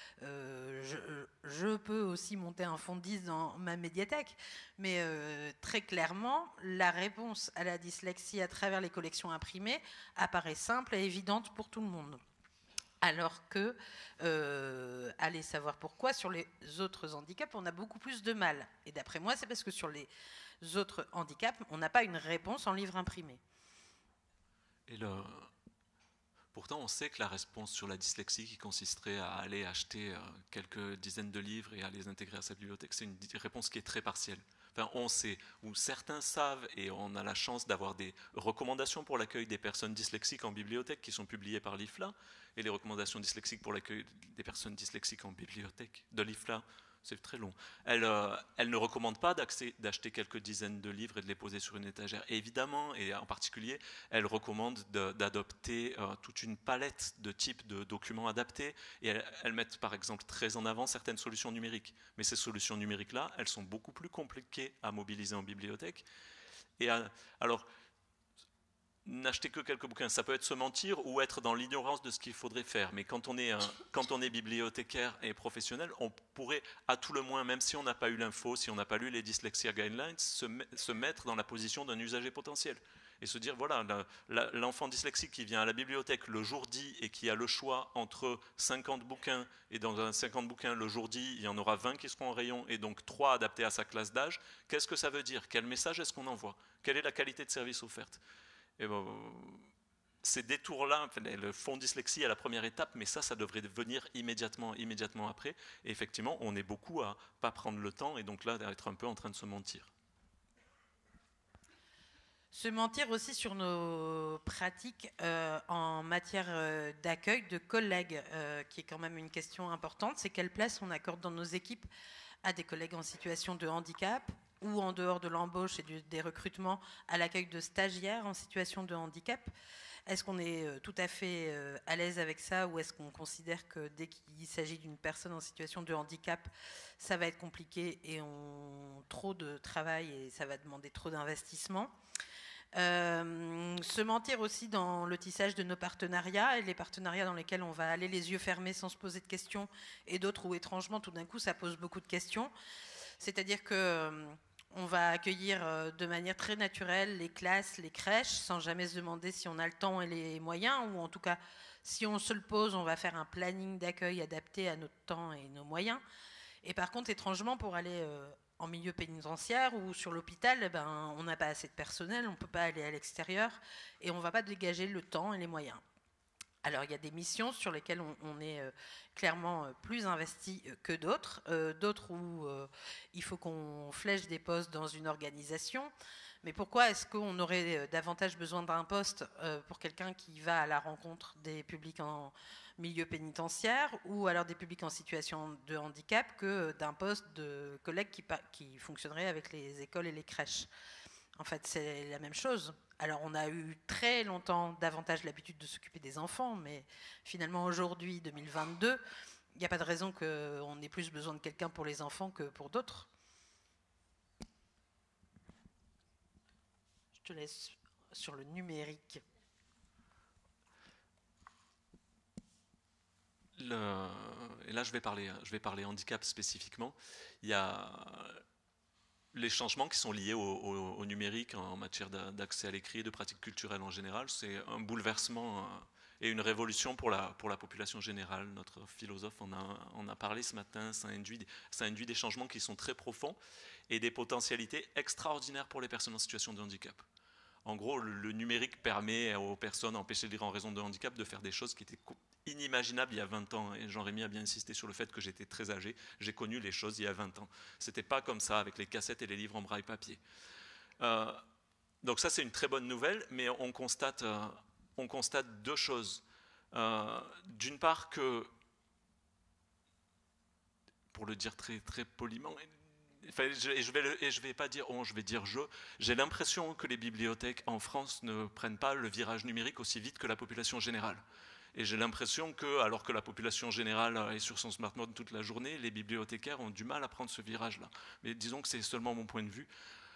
je peux aussi monter un fonds 10 dans ma médiathèque, mais très clairement, la réponse à la dyslexie à travers les collections imprimées apparaît simple et évidente pour tout le monde. Alors que, allez savoir pourquoi, sur les autres handicaps, on a beaucoup plus de mal. Et d'après moi, c'est parce que sur les autres handicaps, on n'a pas une réponse en livre imprimé. Et pourtant, on sait que la réponse sur la dyslexie, qui consisterait à aller acheter quelques dizaines de livres et à les intégrer à sa bibliothèque, c'est une réponse qui est très partielle. Enfin, on sait, ou certains savent, et on a la chance d'avoir des recommandations pour l'accueil des personnes dyslexiques en bibliothèque qui sont publiées par l'IFLA, et les recommandations dyslexiques pour l'accueil des personnes dyslexiques en bibliothèque de l'IFLA, c'est très long. Elle ne recommande pas d'acheter quelques dizaines de livres et de les poser sur une étagère. Et évidemment, et en particulier, elle recommande d'adopter toute une palette de types de documents adaptés. Et elle met par exemple très en avant certaines solutions numériques. Mais ces solutions numériques-là, elles sont beaucoup plus compliquées à mobiliser en bibliothèque. Et alors, n'acheter que quelques bouquins. Ça peut être se mentir ou être dans l'ignorance de ce qu'il faudrait faire. Mais quand on est bibliothécaire et professionnel, on pourrait, à tout le moins, même si on n'a pas eu l'info, si on n'a pas lu les Dyslexia Guidelines, se mettre dans la position d'un usager potentiel. Et se dire, voilà, l'enfant dyslexique qui vient à la bibliothèque le jour dit et qui a le choix entre 50 bouquins, et dans un 50 bouquins, le jour dit, il y en aura 20 qui seront en rayon, et donc 3 adaptés à sa classe d'âge, qu'est-ce que ça veut dire? Quel message est-ce qu'on envoie? Quelle est la qualité de service offerte? Et bon, ces détours-là, le fonds dyslexie à la première étape, mais ça devrait venir immédiatement après. Et effectivement, on est beaucoup à ne pas prendre le temps, et donc là, d'être un peu en train de se mentir. Se mentir aussi sur nos pratiques en matière d'accueil de collègues, qui est quand même une question importante. C'est quelle place on accorde dans nos équipes à des collègues en situation de handicap, ou en dehors de l'embauche et des recrutements, à l'accueil de stagiaires en situation de handicap. Est-ce qu'on est tout à fait à l'aise avec ça, ou est-ce qu'on considère que dès qu'il s'agit d'une personne en situation de handicap, ça va être compliqué et trop de travail et ça va demander trop d'investissement? Se mentir aussi dans le tissage de nos partenariats, et les partenariats dans lesquels on va aller les yeux fermés sans se poser de questions, et d'autres où étrangement tout d'un coup ça pose beaucoup de questions. C'est-à-dire que on va accueillir de manière très naturelle les classes, les crèches, sans jamais se demander si on a le temps et les moyens, ou en tout cas, si on se le pose, on va faire un planning d'accueil adapté à notre temps et nos moyens. Et par contre, étrangement, pour aller en milieu pénitentiaire ou sur l'hôpital, on n'a pas assez de personnel, on ne peut pas aller à l'extérieur, et on ne va pas dégager le temps et les moyens. Alors, il y a des missions sur lesquelles on est clairement plus investi que d'autres, d'autres où il faut qu'on flèche des postes dans une organisation. Mais pourquoi est-ce qu'on aurait davantage besoin d'un poste pour quelqu'un qui va à la rencontre des publics en milieu pénitentiaire, ou alors des publics en situation de handicap, que d'un poste de collègue qui fonctionnerait avec les écoles et les crèches? En fait, c'est la même chose. Alors, on a eu très longtemps davantage l'habitude de s'occuper des enfants, mais finalement, aujourd'hui, 2022, il n'y a pas de raison qu'on ait plus besoin de quelqu'un pour les enfants que pour d'autres. Je te laisse sur le numérique. Et là, je vais parler handicap spécifiquement. Il y a les changements qui sont liés au numérique en matière d'accès à l'écrit et de pratiques culturelles en général. C'est un bouleversement et une révolution pour la population générale. Notre philosophe en a parlé ce matin. Ça induit des changements qui sont très profonds et des potentialités extraordinaires pour les personnes en situation de handicap. En gros, le numérique permet aux personnes empêchées de lire en raison de handicap de faire des choses qui étaient inimaginables il y a 20 ans. Et Jean-Rémy a bien insisté sur le fait que j'étais très âgé. J'ai connu les choses il y a 20 ans. C'était pas comme ça avec les cassettes et les livres en braille papier. Donc ça, c'est une très bonne nouvelle, mais on constate deux choses. D'une part que, pour le dire très, très poliment, je vais pas dire on, je vais dire je. J'ai l'impression que les bibliothèques en France ne prennent pas le virage numérique aussi vite que la population générale. Et j'ai l'impression que, alors que la population générale est sur son smartphone toute la journée, les bibliothécaires ont du mal à prendre ce virage-là. Mais disons que c'est seulement mon point de vue.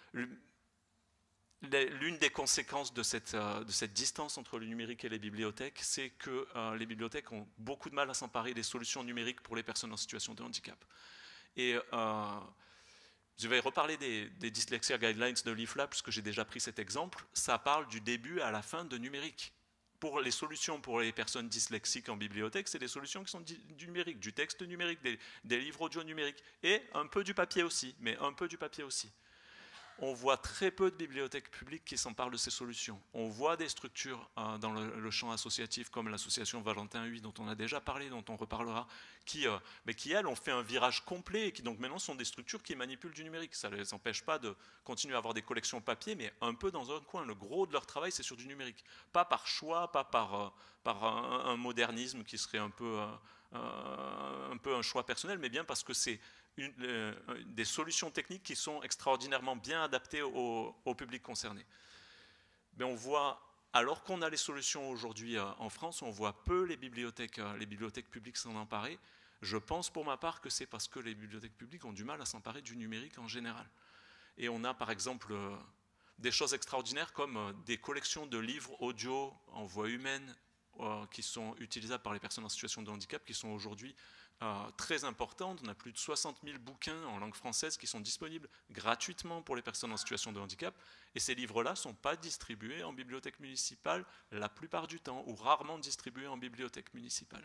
L'une des conséquences de cette distance entre le numérique et les bibliothèques, c'est que les bibliothèques ont beaucoup de mal à s'emparer des solutions numériques pour les personnes en situation de handicap. Et je vais reparler des Dyslexia Guidelines de l'IFLA, puisque j'ai déjà pris cet exemple. Ça parle du début à la fin de numérique. Pour les solutions pour les personnes dyslexiques en bibliothèque, c'est des solutions qui sont du numérique, du texte numérique, des livres audio numériques, et un peu du papier aussi, mais un peu du papier aussi. On voit très peu de bibliothèques publiques qui s'emparent de ces solutions. On voit des structures dans le champ associatif, comme l'association Valentin Huy, dont on a déjà parlé, dont on reparlera, qui elles, ont fait un virage complet et qui donc maintenant sont des structures qui manipulent du numérique. Ça ne les empêche pas de continuer à avoir des collections papier, mais un peu dans un coin. Le gros de leur travail, c'est sur du numérique. Pas par choix, pas par un modernisme qui serait un peu un choix personnel, mais bien parce que c'est des solutions techniques qui sont extraordinairement bien adaptées au public concerné. Mais on voit, alors qu'on a les solutions aujourd'hui en France, on voit peu les bibliothèques publiques s'en emparer. Je pense pour ma part que c'est parce que les bibliothèques publiques ont du mal à s'emparer du numérique en général. Et on a par exemple des choses extraordinaires comme des collections de livres audio en voix humaine qui sont utilisables par les personnes en situation de handicap, qui sont aujourd'hui très importantes. On a plus de 60 000 bouquins en langue française qui sont disponibles gratuitement pour les personnes en situation de handicap. Et ces livres-là ne sont pas distribués en bibliothèque municipale la plupart du temps, ou rarement distribués en bibliothèque municipale.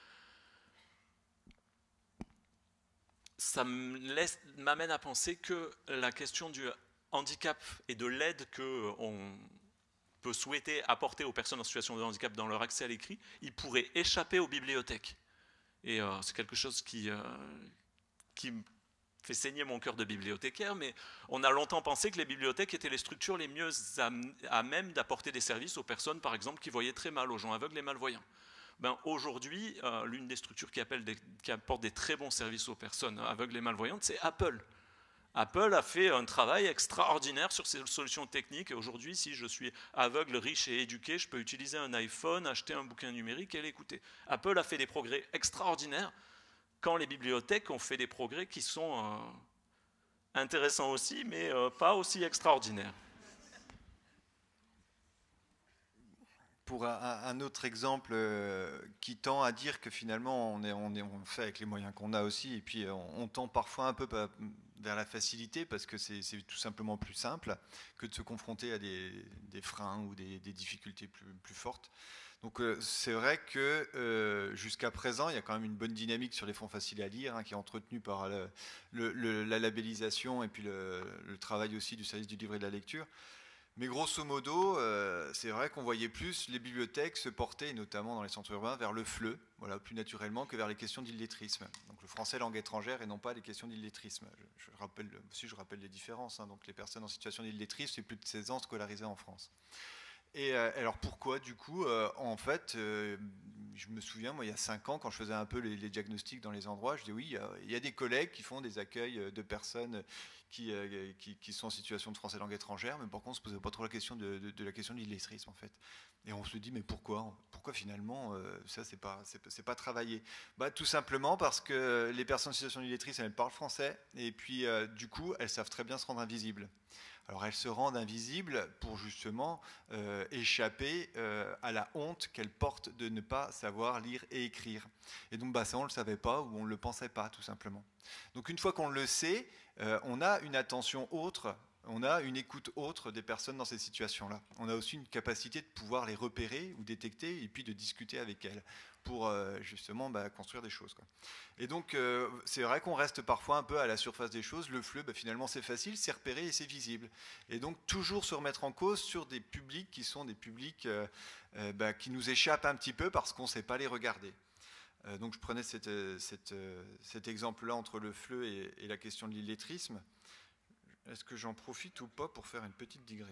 Ça m'amène à penser que la question du handicap et de l'aide qu'on peut souhaiter apporter aux personnes en situation de handicap dans leur accès à l'écrit, il pourrait échapper aux bibliothèques. Et c'est quelque chose qui me fait saigner mon cœur de bibliothécaire, mais on a longtemps pensé que les bibliothèques étaient les structures les mieux à même d'apporter des services aux personnes, par exemple, qui voyaient très mal, aux gens aveugles et malvoyants. Aujourd'hui, l'une des structures qui apporte des très bons services aux personnes aveugles et malvoyantes, c'est Apple. Apple a fait un travail extraordinaire sur ces solutions techniques. Et aujourd'hui, si je suis aveugle, riche et éduqué, je peux utiliser un iPhone, acheter un bouquin numérique et l'écouter. Apple a fait des progrès extraordinaires quand les bibliothèques ont fait des progrès qui sont intéressants aussi, mais pas aussi extraordinaires. Pour un autre exemple qui tend à dire que finalement on fait avec les moyens qu'on a aussi, et puis on tend parfois un peu vers la facilité parce que c'est tout simplement plus simple que de se confronter à des freins ou des difficultés plus fortes. Donc c'est vrai que jusqu'à présent, il y a quand même une bonne dynamique sur les fonds faciles à lire, qui est entretenue par la labellisation et puis le travail aussi du service du livre et de la lecture. Mais grosso modo, c'est vrai qu'on voyait plus les bibliothèques se porter, notamment dans les centres urbains, vers le FLE, voilà, plus naturellement que vers les questions d'illettrisme. Donc le français langue étrangère et non pas les questions d'illettrisme. Je rappelle les différences. Donc les personnes en situation d'illettrisme, c'est plus de 16 ans scolarisées en France. Et alors pourquoi du coup en fait, je me souviens, moi il y a 5 ans, quand je faisais un peu les diagnostics dans les endroits, je dis oui, il y a des collègues qui font des accueils de personnes qui sont en situation de français langue étrangère, mais par contre on se posait pas trop la question de la question de l'illettrisme en fait. Et on se dit mais pourquoi finalement ça c'est pas travaillé. Tout simplement parce que les personnes en situation d'illettrisme elles parlent français et puis du coup elles savent très bien se rendre invisibles. Alors elles se rendent invisibles pour justement échapper à la honte qu'elles portent de ne pas savoir lire et écrire. Et donc ça on ne le savait pas ou on ne le pensait pas tout simplement. Donc une fois qu'on le sait, on a une attention autre, on a une écoute autre des personnes dans ces situations-là. On a aussi une capacité de pouvoir les repérer ou détecter et puis de discuter avec elles pour justement construire des choses, quoi. Et donc c'est vrai qu'on reste parfois un peu à la surface des choses. Le FLE, finalement c'est facile, c'est repéré et c'est visible. Et donc toujours se remettre en cause sur des publics qui sont des publics qui nous échappent un petit peu parce qu'on ne sait pas les regarder. Donc je prenais cet exemple-là entre le FLE et la question de l'illettrisme. Est-ce que j'en profite ou pas pour faire une petite digression ?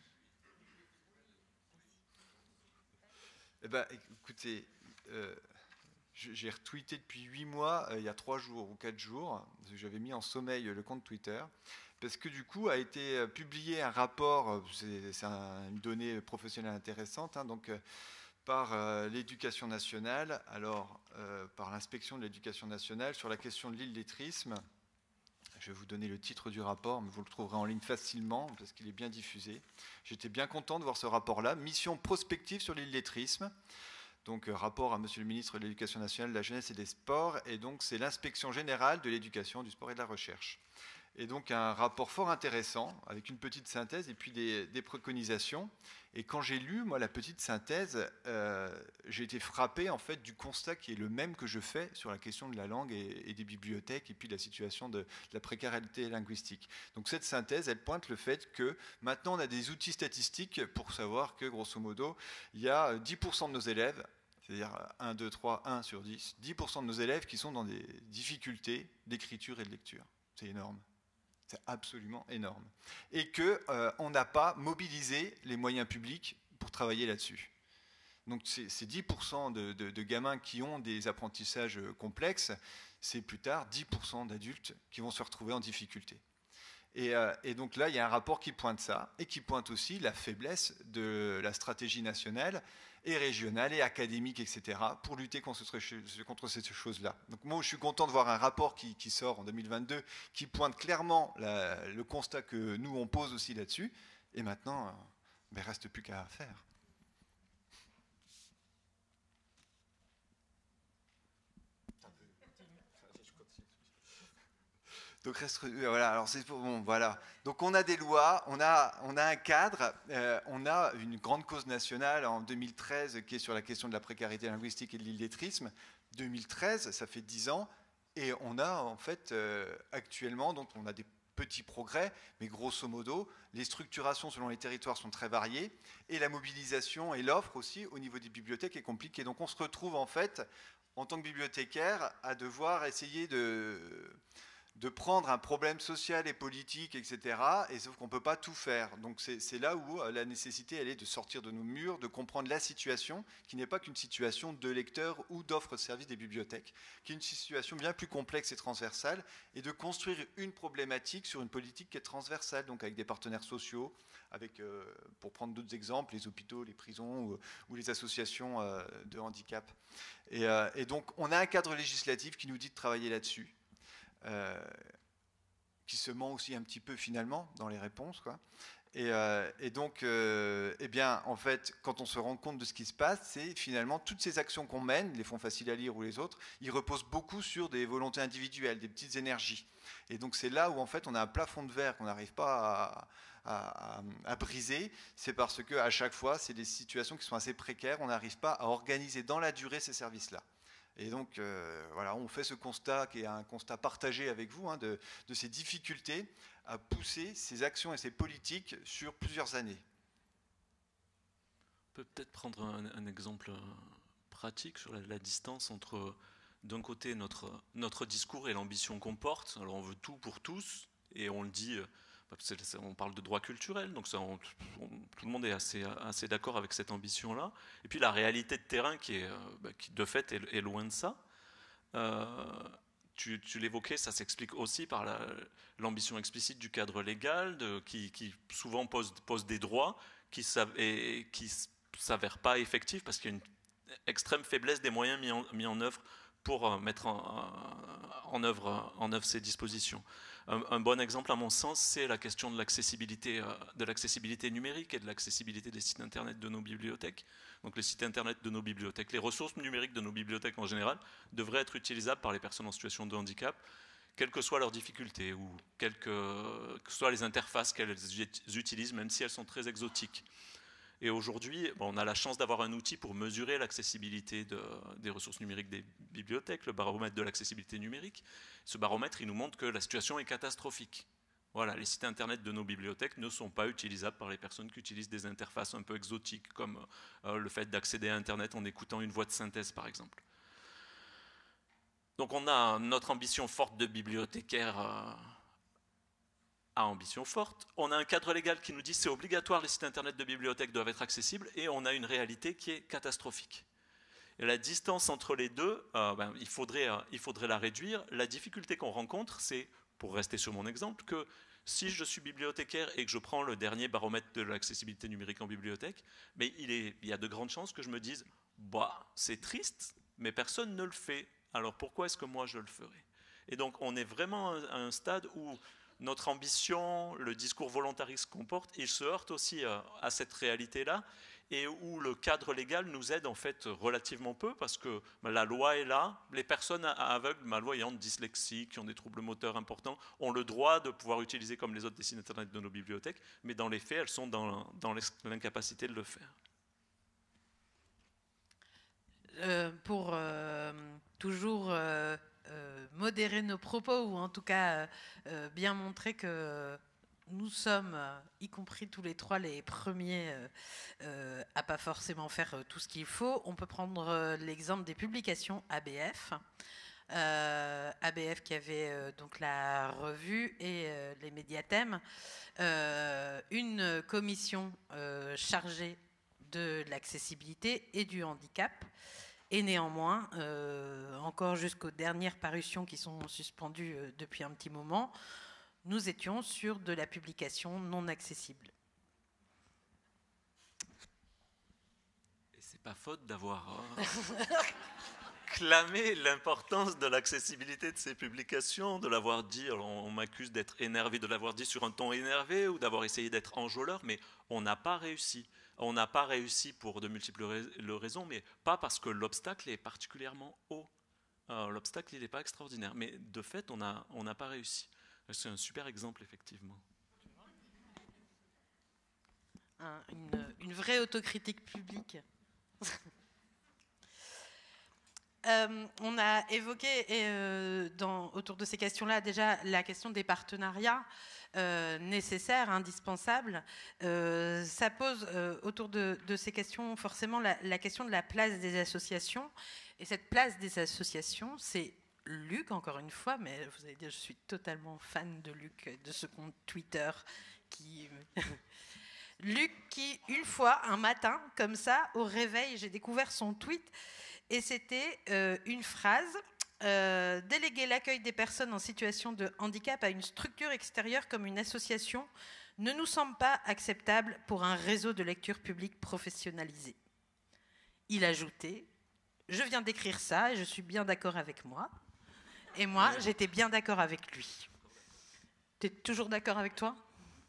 Écoutez, j'ai retweeté depuis 8 mois, il y a 3 jours ou 4 jours, j'avais mis en sommeil le compte Twitter, parce que du coup a été publié un rapport, c'est une donnée professionnelle intéressante, donc par l'éducation nationale, par l'inspection de l'éducation nationale sur la question de l'illettrisme. Je vais vous donner le titre du rapport, mais vous le trouverez en ligne facilement parce qu'il est bien diffusé. J'étais bien content de voir ce rapport-là. Mission prospective sur l'illettrisme. Donc rapport à Monsieur le ministre de l'Éducation nationale, de la jeunesse et des sports. Et donc c'est l'inspection générale de l'éducation, du sport et de la recherche. Et donc un rapport fort intéressant avec une petite synthèse et puis des préconisations. Et quand j'ai lu moi la petite synthèse, j'ai été frappé en fait du constat qui est le même que je fais sur la question de la langue et des bibliothèques et puis de la situation de la précarité linguistique. Donc cette synthèse, elle pointe le fait que maintenant on a des outils statistiques pour savoir que grosso modo il y a 10% de nos élèves, c'est-à-dire 1, 2, 3, 1 sur 10, 10% de nos élèves qui sont dans des difficultés d'écriture et de lecture. C'est énorme. C'est absolument énorme. Et qu'on n'a pas mobilisé les moyens publics pour travailler là-dessus. Donc ces 10% de gamins qui ont des apprentissages complexes, c'est plus tard 10% d'adultes qui vont se retrouver en difficulté. Et donc là, il y a un rapport qui pointe ça, et qui pointe aussi la faiblesse de la stratégie nationale et régionale et académique, etc., pour lutter contre ces choses-là. Donc moi, je suis content de voir un rapport qui sort en 2022, qui pointe clairement le constat que nous, on pose aussi là-dessus, Et maintenant, il ne reste plus qu'à faire. Donc, voilà, alors c'est bon, voilà. Donc on a des lois, on a un cadre, on a une grande cause nationale en 2013 qui est sur la question de la précarité linguistique et de l'illettrisme. 2013, ça fait 10 ans, et on a en fait actuellement, donc on a des petits progrès, mais grosso modo, les structurations selon les territoires sont très variées, et la mobilisation et l'offre aussi au niveau des bibliothèques est compliquée. Donc on se retrouve en fait, en tant que bibliothécaire, à devoir essayer de prendre un problème social et politique, etc., et sauf qu'on ne peut pas tout faire. Donc c'est là où la nécessité, elle est de sortir de nos murs, de comprendre la situation, qui n'est pas qu'une situation de lecteur ou d'offre de service des bibliothèques, qui est une situation bien plus complexe et transversale, et de construire une problématique sur une politique qui est transversale, donc avec des partenaires sociaux, avec, pour prendre d'autres exemples, les hôpitaux, les prisons ou les associations de handicap. Et donc on a un cadre législatif qui nous dit de travailler là-dessus. Qui se ment aussi un petit peu finalement dans les réponses, quoi. Et donc, eh bien, en fait, quand on se rend compte de ce qui se passe, c'est finalement toutes ces actions qu'on mène, les fonds faciles à lire ou les autres, ils reposent beaucoup sur des volontés individuelles, des petites énergies. Et donc c'est là où en fait on a un plafond de verre qu'on n'arrive pas à briser, c'est parce qu'à chaque fois, c'est des situations qui sont assez précaires, on n'arrive pas à organiser dans la durée ces services-là. Et donc, voilà, on fait ce constat qui est un constat partagé avec vous, hein, de ces difficultés à pousser ces actions et ces politiques sur plusieurs années. On peut peut-être prendre un exemple pratique sur la distance entre, d'un côté, notre discours et l'ambition qu'on porte. Alors, on veut tout pour tous, et on le dit, on parle de droit culturel, donc ça, tout le monde est assez d'accord avec cette ambition-là. Et puis la réalité de terrain qui de fait est loin de ça. Tu l'évoquais, ça s'explique aussi par l'ambition explicite du cadre légal, qui souvent pose des droits qui s'avèrent pas effectifs parce qu'il y a une extrême faiblesse des moyens mis en œuvre pour mettre en œuvre ces dispositions. Un bon exemple, à mon sens, c'est la question de l'accessibilité numérique et de l'accessibilité des sites internet de nos bibliothèques. Donc les sites internet de nos bibliothèques, les ressources numériques de nos bibliothèques en général, devraient être utilisables par les personnes en situation de handicap, quelles que soient leurs difficultés ou quelles que soient les interfaces qu'elles utilisent, même si elles sont très exotiques. Et aujourd'hui, on a la chance d'avoir un outil pour mesurer l'accessibilité des ressources numériques des bibliothèques, le baromètre de l'accessibilité numérique. Ce baromètre, il nous montre que la situation est catastrophique. Voilà, les sites internet de nos bibliothèques ne sont pas utilisables par les personnes qui utilisent des interfaces un peu exotiques, comme le fait d'accéder à Internet en écoutant une voix de synthèse, par exemple. Donc on a notre ambition forte de bibliothécaire à ambition forte. On a un cadre légal qui nous dit que c'est obligatoire, les sites internet de bibliothèques doivent être accessibles, et on a une réalité qui est catastrophique. Et la distance entre les deux, il faudrait la réduire. La difficulté qu'on rencontre, c'est, pour rester sur mon exemple, que si je suis bibliothécaire et que je prends le dernier baromètre de l'accessibilité numérique en bibliothèque, mais il y a de grandes chances que je me dise c'est triste, mais personne ne le fait. Alors pourquoi est-ce que moi je le ferais? Et donc on est vraiment à un stade où notre ambition, le discours volontariste qu'on porte, il se heurte aussi à cette réalité-là, et où le cadre légal nous aide en fait relativement peu, parce que la loi est là, les personnes aveugles, malvoyantes, dyslexiques, qui ont des troubles moteurs importants, ont le droit de pouvoir utiliser comme les autres des sites internet de nos bibliothèques, mais dans les faits, elles sont dans l'incapacité de le faire. Pour toujours modérer nos propos, ou en tout cas bien montrer que nous sommes, y compris tous les trois, les premiers à pas forcément faire tout ce qu'il faut. On peut prendre l'exemple des publications ABF. ABF qui avait donc la revue et les médiathèmes, une commission chargée de l'accessibilité et du handicap. Et néanmoins, encore jusqu'aux dernières parutions qui sont suspendues depuis un petit moment, nous étions sur de la publication non accessible. Et c'est pas faute d'avoir clamé l'importance de l'accessibilité de ces publications, de l'avoir dit, alors on m'accuse d'être énervé, de l'avoir dit sur un ton énervé ou d'avoir essayé d'être enjôleur, mais on n'a pas réussi. On n'a pas réussi pour de multiples raisons, mais pas parce que l'obstacle est particulièrement haut. L'obstacle, il n'est pas extraordinaire, mais de fait, on n'a pas réussi. C'est un super exemple, effectivement. Une vraie autocritique publique. On a évoqué autour de ces questions-là déjà la question des partenariats nécessaires, indispensables. Ça pose autour de ces questions forcément la question de la place des associations. Et cette place des associations, c'est Luc, encore une fois, mais vous allez dire, je suis totalement fan de Luc, de ce compte Twitter qui... Luc qui, une fois, un matin, comme ça, au réveil, j'ai découvert son tweet, et c'était une phrase « Déléguer l'accueil des personnes en situation de handicap à une structure extérieure comme une association ne nous semble pas acceptable pour un réseau de lecture publique professionnalisé. » Il ajoutait « Je viens d'écrire ça et je suis bien d'accord avec moi. » Et moi, j'étais bien d'accord avec lui. Tu es toujours d'accord avec toi ?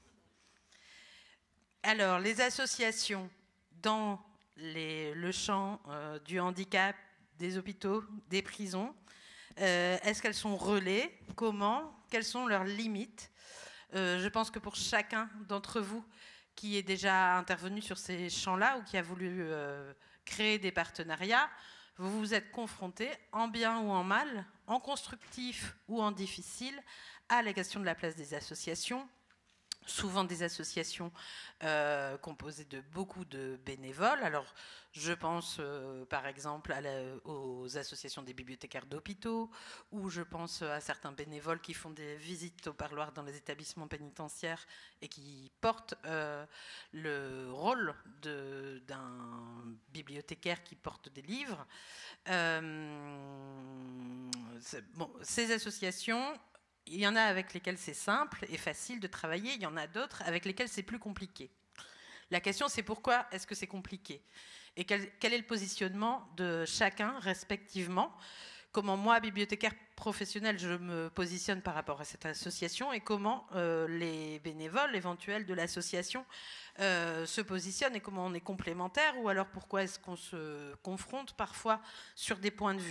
Alors, les associations dans le champ du handicap, des hôpitaux, des prisons, est-ce qu'elles sont relais ? Comment ? Quelles sont leurs limites ? Je pense que pour chacun d'entre vous qui est déjà intervenu sur ces champs-là ou qui a voulu créer des partenariats, vous vous êtes confrontés, en bien ou en mal, en constructif ou en difficile, à la question de la place des associations. Souvent des associations composées de beaucoup de bénévoles. Alors, je pense par exemple aux associations des bibliothécaires d'hôpitaux, ou je pense à certains bénévoles qui font des visites au parloir dans les établissements pénitentiaires et qui portent le rôle d'un bibliothécaire qui porte des livres. Ces associations... Il y en a avec lesquels c'est simple et facile de travailler, il y en a d'autres avec lesquels c'est plus compliqué. La question, c'est pourquoi est-ce que c'est compliqué ? Et quel est le positionnement de chacun respectivement ? Comment moi, bibliothécaire professionnel, je me positionne par rapport à cette association et comment les bénévoles éventuels de l'association se positionnent et comment on est complémentaires ou alors pourquoi est-ce qu'on se confronte parfois sur des points de vue ?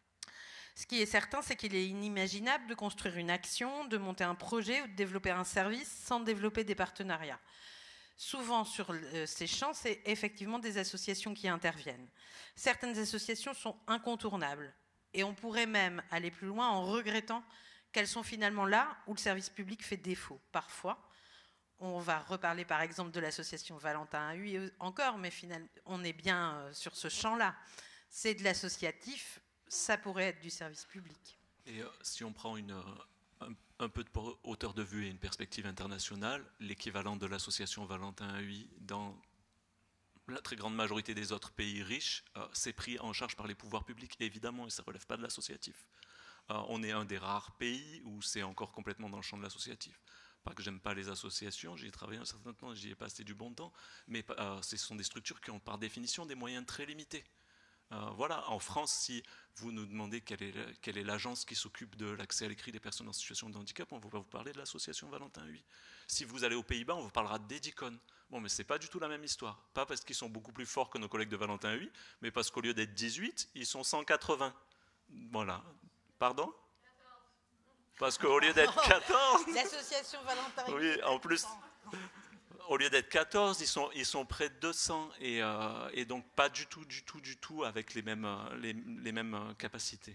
Ce qui est certain, c'est qu'il est inimaginable de construire une action, de monter un projet ou de développer un service sans développer des partenariats. Souvent, sur ces champs, c'est effectivement des associations qui interviennent. Certaines associations sont incontournables et on pourrait même aller plus loin en regrettant qu'elles sont finalement là où le service public fait défaut. Parfois, on va reparler par exemple de l'association Valentin Huy encore, mais finalement, on est bien sur ce champ-là. C'est de l'associatif. Ça pourrait être du service public. Et si on prend un peu de hauteur de vue et une perspective internationale, l'équivalent de l'association Valentin Huy dans la très grande majorité des autres pays riches, c'est pris en charge par les pouvoirs publics, évidemment, et ça ne relève pas de l'associatif. On est un des rares pays où c'est encore complètement dans le champ de l'associatif. Pas que j'aime pas les associations, j'y ai travaillé un certain temps, j'y ai passé du bon temps, mais ce sont des structures qui ont par définition des moyens très limités. Voilà, en France, si vous nous demandez quelle est l'agence qui s'occupe de l'accès à l'écrit des personnes en situation de handicap, on va vous parler de l'association Valentin Huy. Si vous allez aux Pays-Bas, on vous parlera d'Edicon. Bon, mais c'est pas du tout la même histoire. Pas parce qu'ils sont beaucoup plus forts que nos collègues de Valentin Huy, mais parce qu'au lieu d'être 18, ils sont 180. Voilà. Pardon ? Parce qu'au lieu d'être 14... L'association Valentin Huy. Oui, en plus... Au lieu d'être 14, ils sont près de 200 et donc pas du tout avec les mêmes capacités.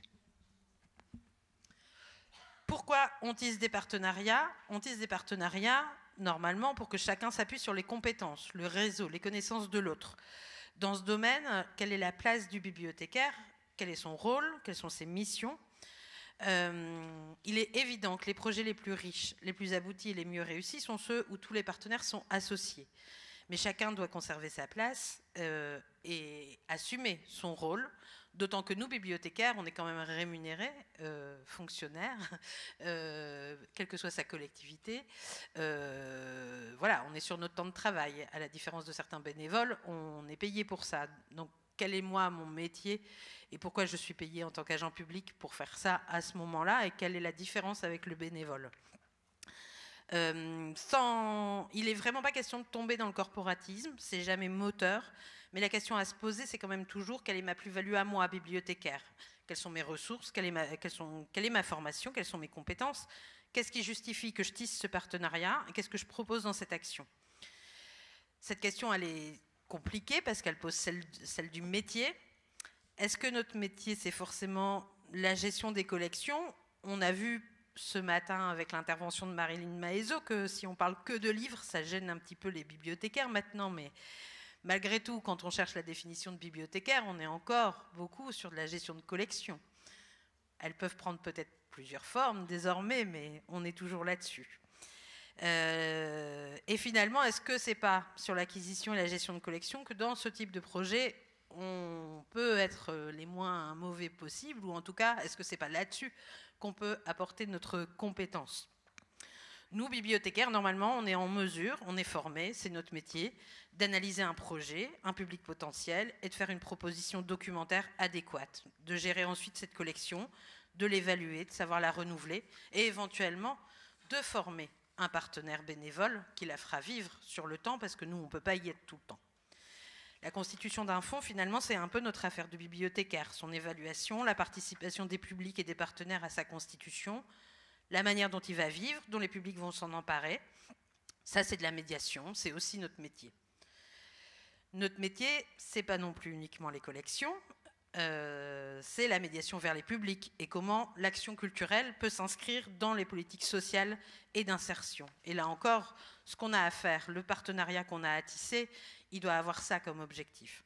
Pourquoi on tisse des partenariats ? On tisse des partenariats normalement pour que chacun s'appuie sur les compétences, le réseau, les connaissances de l'autre. Dans ce domaine, quelle est la place du bibliothécaire ? Quel est son rôle ? Quelles sont ses missions ? Il est évident que les projets les plus riches, les plus aboutis et les mieux réussis sont ceux où tous les partenaires sont associés. Mais chacun doit conserver sa place et assumer son rôle, d'autant que nous, bibliothécaires, on est quand même rémunérés, fonctionnaires, quelle que soit sa collectivité. Voilà, on est sur notre temps de travail. À la différence de certains bénévoles, on est payé pour ça. Donc quel est moi mon métier et pourquoi je suis payée en tant qu'agent public pour faire ça à ce moment-là et quelle est la différence avec le bénévole. Il n'est vraiment pas question de tomber dans le corporatisme, c'est jamais moteur, mais la question à se poser, c'est quand même toujours quelle est ma plus-value à moi, bibliothécaire, quelles sont mes ressources, quelle est ma formation, quelles sont mes compétences, qu'est-ce qui justifie que je tisse ce partenariat et qu'est-ce que je propose dans cette action. Cette question, elle est compliquée parce qu'elle pose celle du métier. Est-ce que notre métier, c'est forcément la gestion des collections? On a vu ce matin avec l'intervention de Marilyn Maezo que si on parle que de livres, ça gêne un petit peu les bibliothécaires maintenant, mais malgré tout, quand on cherche la définition de bibliothécaire, on est encore beaucoup sur de la gestion de collection. Elles peuvent prendre peut-être plusieurs formes désormais, mais on est toujours là-dessus. Et finalement, est-ce que c'est pas sur l'acquisition et la gestion de collection que dans ce type de projet, on peut être les moins mauvais possibles, ou en tout cas, est-ce que c'est pas là-dessus qu'on peut apporter notre compétence? Nous, bibliothécaires, normalement, on est en mesure, on est formés, c'est notre métier, d'analyser un projet, un public potentiel, et de faire une proposition documentaire adéquate, de gérer ensuite cette collection, de l'évaluer, de savoir la renouveler, et éventuellement de former un partenaire bénévole qui la fera vivre sur le temps, parce que nous, on ne peut pas y être tout le temps. La constitution d'un fonds, finalement, c'est un peu notre affaire de bibliothécaire. Son évaluation, la participation des publics et des partenaires à sa constitution, la manière dont il va vivre, dont les publics vont s'en emparer. Ça, c'est de la médiation, c'est aussi notre métier. Notre métier, c'est pas non plus uniquement les collections, c'est la médiation vers les publics et comment l'action culturelle peut s'inscrire dans les politiques sociales et d'insertion. Et là encore, ce qu'on a à faire, le partenariat qu'on a à tisser, il doit avoir ça comme objectif.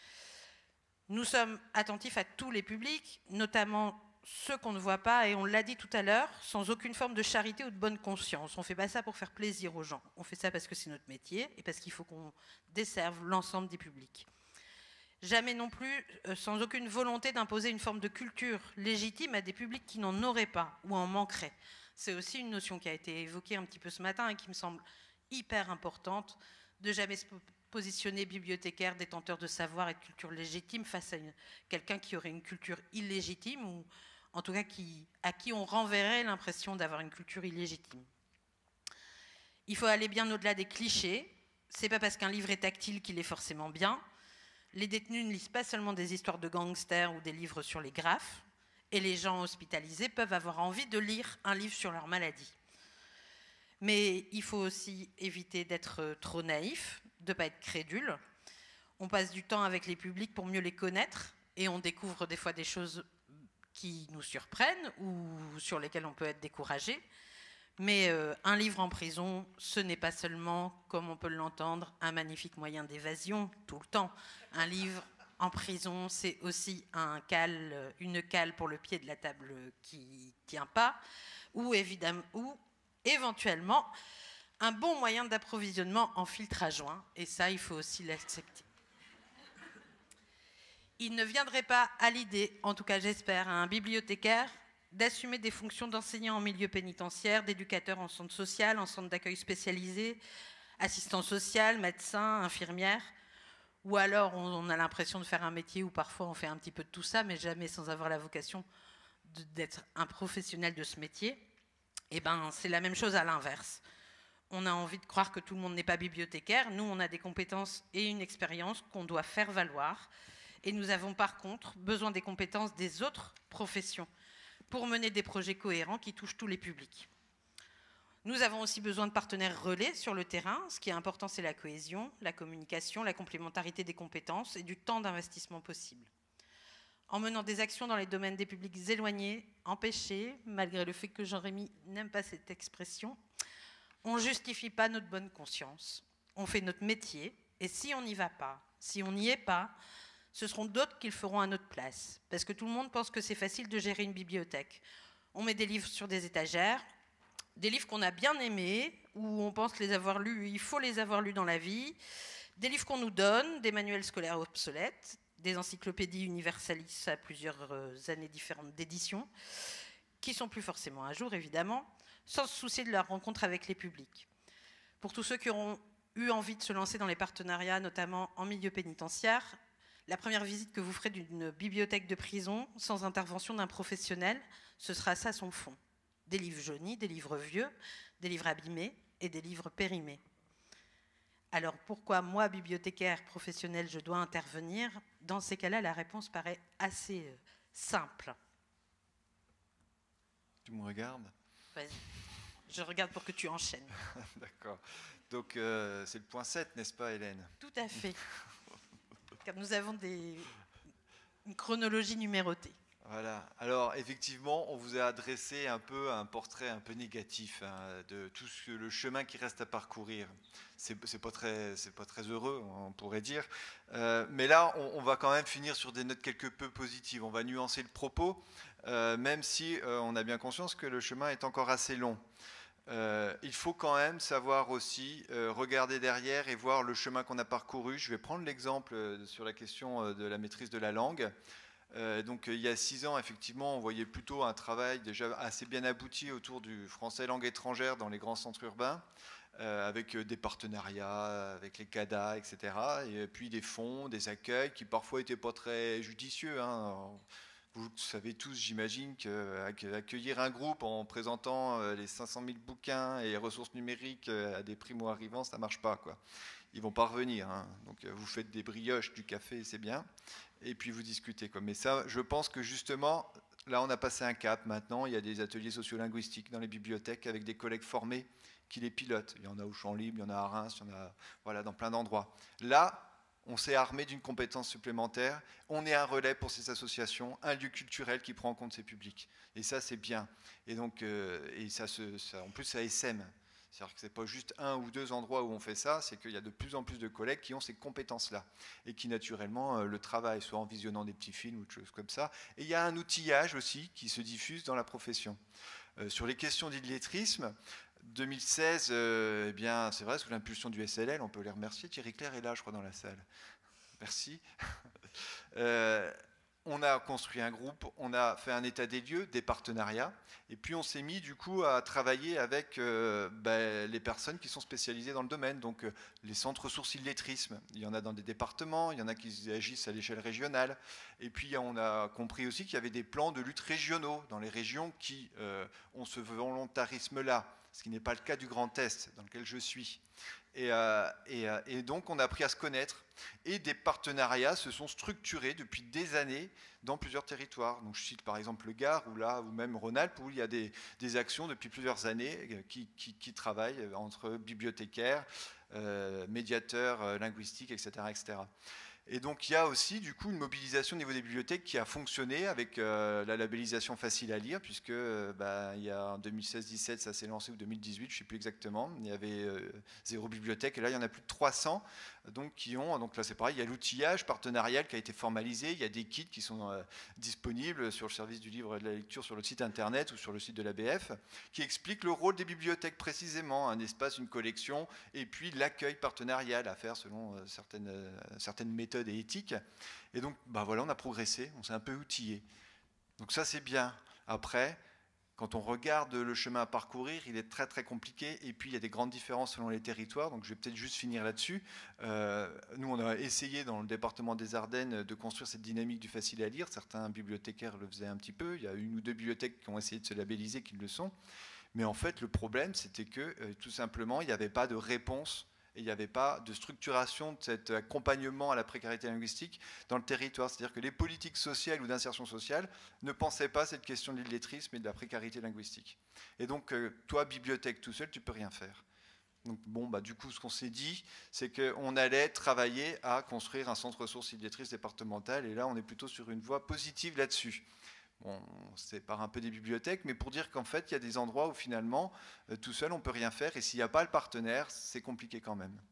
Nous sommes attentifs à tous les publics, notamment ceux qu'on ne voit pas, et on l'a dit tout à l'heure, sans aucune forme de charité ou de bonne conscience. On ne fait pas ça pour faire plaisir aux gens. On fait ça parce que c'est notre métier et parce qu'il faut qu'on desserve l'ensemble des publics. Jamais non plus, sans aucune volonté d'imposer une forme de culture légitime à des publics qui n'en auraient pas ou en manqueraient. C'est aussi une notion qui a été évoquée un petit peu ce matin et qui me semble hyper importante, de jamais se positionner bibliothécaire, détenteur de savoir et de culture légitime face à quelqu'un qui aurait une culture illégitime ou en tout cas à qui on renverrait l'impression d'avoir une culture illégitime. Il faut aller bien au-delà des clichés. C'est pas parce qu'un livre est tactile qu'il est forcément bien. Les détenus ne lisent pas seulement des histoires de gangsters ou des livres sur les graphes, et les gens hospitalisés peuvent avoir envie de lire un livre sur leur maladie. Mais il faut aussi éviter d'être trop naïf, de ne pas être crédule. On passe du temps avec les publics pour mieux les connaître, et on découvre des fois des choses qui nous surprennent ou sur lesquelles on peut être découragé. Mais un livre en prison, ce n'est pas seulement, comme on peut l'entendre, un magnifique moyen d'évasion tout le temps. Un livre en prison, c'est aussi une cale pour le pied de la table qui ne tient pas, ou éventuellement un bon moyen d'approvisionnement en filtre à joint, et ça, il faut aussi l'accepter. Il ne viendrait pas à l'idée, en tout cas j'espère, à un bibliothécaire, d'assumer des fonctions d'enseignant en milieu pénitentiaire, d'éducateur en centre social, en centre d'accueil spécialisé, assistant social, médecin, infirmière, ou alors on a l'impression de faire un métier où parfois on fait un petit peu de tout ça, mais jamais sans avoir la vocation d'être un professionnel de ce métier. Et ben c'est la même chose à l'inverse. On a envie de croire que tout le monde n'est pas bibliothécaire. Nous, on a des compétences et une expérience qu'on doit faire valoir. Et nous avons par contre besoin des compétences des autres professions pour mener des projets cohérents qui touchent tous les publics. Nous avons aussi besoin de partenaires relais sur le terrain. Ce qui est important, c'est la cohésion, la communication, la complémentarité des compétences et du temps d'investissement possible. En menant des actions dans les domaines des publics éloignés, empêchés, malgré le fait que Jean-Rémy n'aime pas cette expression, on ne justifie pas notre bonne conscience. On fait notre métier, et si on n'y va pas, si on n'y est pas, ce seront d'autres qui le feront à notre place. Parce que tout le monde pense que c'est facile de gérer une bibliothèque. On met des livres sur des étagères, des livres qu'on a bien aimés, où on pense les avoir lus, il faut les avoir lus dans la vie, des livres qu'on nous donne, des manuels scolaires obsolètes, des encyclopédies universalistes à plusieurs années différentes d'édition, qui sont plus forcément à jour, évidemment, sans se soucier de leur rencontre avec les publics. Pour tous ceux qui auront eu envie de se lancer dans les partenariats, notamment en milieu pénitentiaire, La première visite que vous ferez d'une bibliothèque de prison sans intervention d'un professionnel, ce sera ça son fond. Des livres jaunis, des livres vieux, des livres abîmés et des livres périmés. Alors pourquoi moi, bibliothécaire professionnel, je dois intervenir? Dans ces cas-là, la réponse paraît assez simple. Tu me regardes? Vas-y. Je regarde pour que tu enchaînes. D'accord. Donc c'est le point 7, n'est-ce pas, Hélène? Tout à fait. Car nous avons une chronologie numérotée. Voilà. Alors effectivement, on vous a adressé un peu un portrait un peu négatif de tout le chemin qui reste à parcourir. C'est pas très heureux, on pourrait dire. Mais là, on va quand même finir sur des notes quelque peu positives. On va nuancer le propos, même si on a bien conscience que le chemin est encore assez long. Il faut quand même savoir aussi regarder derrière et voir le chemin qu'on a parcouru. Je vais prendre l'exemple sur la question de la maîtrise de la langue. Donc il y a 6 ans, effectivement, on voyait plutôt un travail déjà assez bien abouti autour du français langue étrangère dans les grands centres urbains, avec des partenariats, avec les CADA, etc. Et puis des fonds, des accueils qui parfois n'étaient pas très judicieux. Vous savez tous, j'imagine, qu'accueillir un groupe en présentant les 500 000 bouquins et les ressources numériques à des primo-arrivants, ça ne marche pas, quoi. Ils ne vont pas revenir. Donc vous faites des brioches, du café, c'est bien. Et puis vous discutez, quoi. Mais ça, je pense que justement, là, on a passé un cap. Maintenant, il y a des ateliers sociolinguistiques dans les bibliothèques avec des collègues formés qui les pilotent. Il y en a au Champ Libre, il y en a à Reims, il y en a voilà, dans plein d'endroits. Là, on s'est armé d'une compétence supplémentaire. On est un relais pour ces associations, un lieu culturel qui prend en compte ces publics. Et ça, c'est bien. Et donc, en plus, ça essaime. C'est-à-dire que ce n'est pas juste 1 ou 2 endroits où on fait ça, c'est qu'il y a de plus en plus de collègues qui ont ces compétences-là et qui naturellement le travaillent, soit en visionnant des petits films ou des choses comme ça. Et il y a un outillage aussi qui se diffuse dans la profession. Sur les questions d'illettrisme, 2016, eh bien, c'est vrai, sous l'impulsion du SLL, on peut les remercier. Thierry Claire est là, je crois, dans la salle. Merci. On a construit un groupe, on a fait un état des lieux, des partenariats, et puis on s'est mis du coup à travailler avec les personnes qui sont spécialisées dans le domaine, donc les centres ressources illettrisme. Il y en a dans des départements, il y en a qui agissent à l'échelle régionale, et puis on a compris aussi qu'il y avait des plans de lutte régionaux dans les régions qui ont ce volontarisme-là, ce qui n'est pas le cas du Grand Est, dans lequel je suis. Et donc on a appris à se connaître et des partenariats se sont structurés depuis des années dans plusieurs territoires. Donc je cite par exemple le Gard ou même Rhône-Alpes où il y a des actions depuis plusieurs années qui travaillent entre bibliothécaires, médiateurs linguistiques, etc., etc. Et donc il y a aussi du coup une mobilisation au niveau des bibliothèques qui a fonctionné avec la labellisation facile à lire, puisque il y a en 2016-17 ça s'est lancé, ou 2018, je ne sais plus exactement, il y avait 0 bibliothèque, et là il y en a plus de 300 donc là c'est pareil, il y a l'outillage partenarial qui a été formalisé, il y a des kits qui sont disponibles sur le service du livre et de la lecture sur le site internet ou sur le site de l'ABF, qui expliquent le rôle des bibliothèques précisément, un espace, une collection, et puis l'accueil partenarial à faire selon certaines méthodes et éthiques. Et donc voilà, on a progressé, on s'est un peu outillé. Donc ça c'est bien. Après, quand on regarde le chemin à parcourir, il est très très compliqué, et puis il y a des grandes différences selon les territoires, donc je vais peut-être juste finir là-dessus. Nous on a essayé dans le département des Ardennes de construire cette dynamique du facile à lire, certains bibliothécaires le faisaient un petit peu, il y a 1 ou 2 bibliothèques qui ont essayé de se labelliser, qui le sont, mais en fait le problème c'était que tout simplement il n'y avait pas de réponse, et il n'y avait pas de structuration de cet accompagnement à la précarité linguistique dans le territoire. C'est-à-dire que les politiques sociales ou d'insertion sociale ne pensaient pas à cette question de l'illettrisme et de la précarité linguistique. Et donc, toi, bibliothèque tout seul, tu ne peux rien faire. Donc, du coup, ce qu'on s'est dit, c'est qu'on allait travailler à construire un centre ressources illettriste départemental, et là, on est plutôt sur une voie positive là-dessus. Bon, on se sépare un peu des bibliothèques, mais pour dire qu'en fait, il y a des endroits où finalement, tout seul, on ne peut rien faire, et s'il n'y a pas le partenaire, c'est compliqué quand même.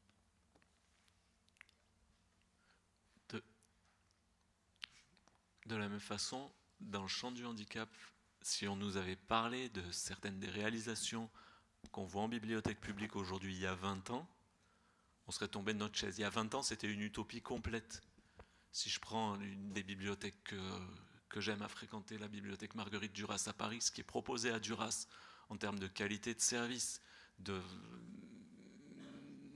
De la même façon, dans le champ du handicap, si on nous avait parlé de certaines des réalisations qu'on voit en bibliothèque publique aujourd'hui il y a 20 ans, on serait tombé de notre chaise. Il y a 20 ans, c'était une utopie complète. Si je prends une des bibliothèques que j'aime à fréquenter, la bibliothèque Marguerite Duras à Paris, ce qui est proposé à Duras en termes de qualité de service,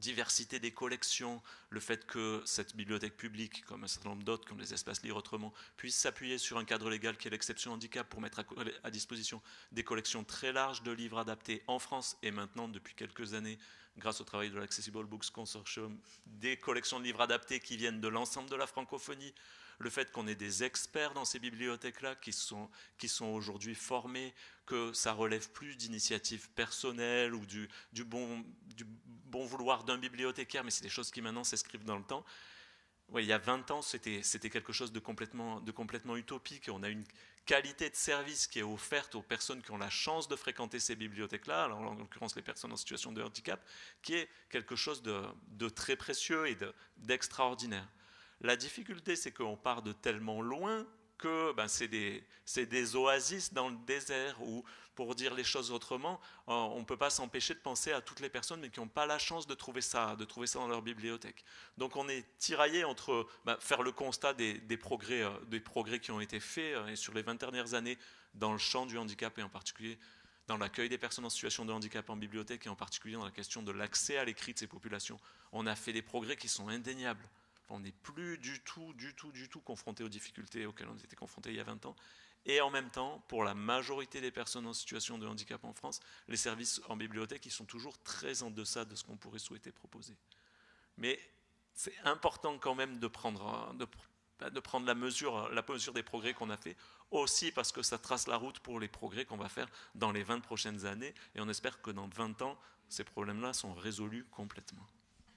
diversité des collections, le fait que cette bibliothèque publique, comme un certain nombre d'autres, comme les espaces Lire Autrement, puisse s'appuyer sur un cadre légal qui est l'exception handicap pour mettre à disposition des collections très larges de livres adaptés en France et maintenant, depuis quelques années, grâce au travail de l'Accessible Books Consortium, des collections de livres adaptés qui viennent de l'ensemble de la francophonie, le fait qu'on ait des experts dans ces bibliothèques-là qui sont aujourd'hui formés, que ça relève plus d'initiatives personnelles ou du bon vouloir d'un bibliothécaire, mais c'est des choses qui maintenant s'inscrivent dans le temps. Ouais, il y a 20 ans, c'était quelque chose de complètement utopique. On a une qualité de service qui est offerte aux personnes qui ont la chance de fréquenter ces bibliothèques-là, alors en l'occurrence les personnes en situation de handicap, qui est quelque chose de très précieux et d'extraordinaire. La difficulté, c'est qu'on part de tellement loin que c'est des oasis dans le désert où, pour dire les choses autrement, on ne peut pas s'empêcher de penser à toutes les personnes mais qui n'ont pas la chance de trouver ça dans leur bibliothèque. Donc on est tiraillé entre faire le constat des progrès qui ont été faits et sur les 20 dernières années dans le champ du handicap et en particulier dans l'accueil des personnes en situation de handicap en bibliothèque et en particulier dans la question de l'accès à l'écrit de ces populations. On a fait des progrès qui sont indéniables. On n'est plus du tout confronté aux difficultés auxquelles on était confronté il y a 20 ans. Et en même temps, pour la majorité des personnes en situation de handicap en France, les services en bibliothèque ils sont toujours très en deçà de ce qu'on pourrait souhaiter proposer. Mais c'est important quand même de prendre la mesure des progrès qu'on a fait, aussi parce que ça trace la route pour les progrès qu'on va faire dans les 20 prochaines années. Et on espère que dans 20 ans, ces problèmes-là sont résolus complètement.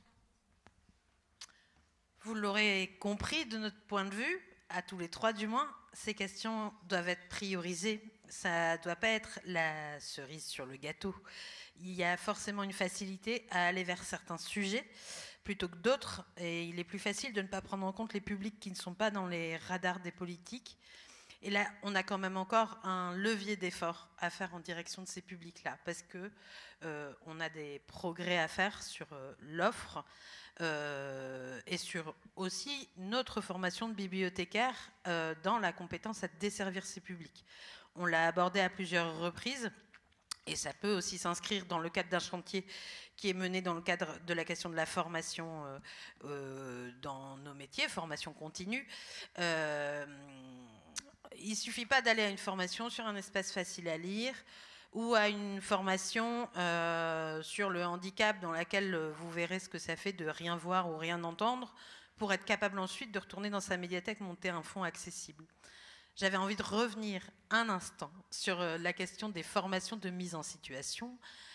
Vous l'aurez compris, de notre point de vue, à tous les trois du moins, ces questions doivent être priorisées. Ça ne doit pas être la cerise sur le gâteau. Il y a forcément une facilité à aller vers certains sujets plutôt que d'autres, et il est plus facile de ne pas prendre en compte les publics qui ne sont pas dans les radars des politiques. Et là, on a quand même encore un levier d'effort à faire en direction de ces publics-là, parce que on a des progrès à faire sur l'offre et sur aussi notre formation de bibliothécaire dans la compétence à desservir ces publics. On l'a abordé à plusieurs reprises. Et ça peut aussi s'inscrire dans le cadre d'un chantier qui est mené dans le cadre de la question de la formation dans nos métiers, formation continue. Il ne suffit pas d'aller à une formation sur un espace facile à lire ou à une formation sur le handicap dans laquelle vous verrez ce que ça fait de rien voir ou rien entendre pour être capable ensuite de retourner dans sa médiathèque, monter un fonds accessible. J'avais envie de revenir un instant sur la question des formations de mise en situation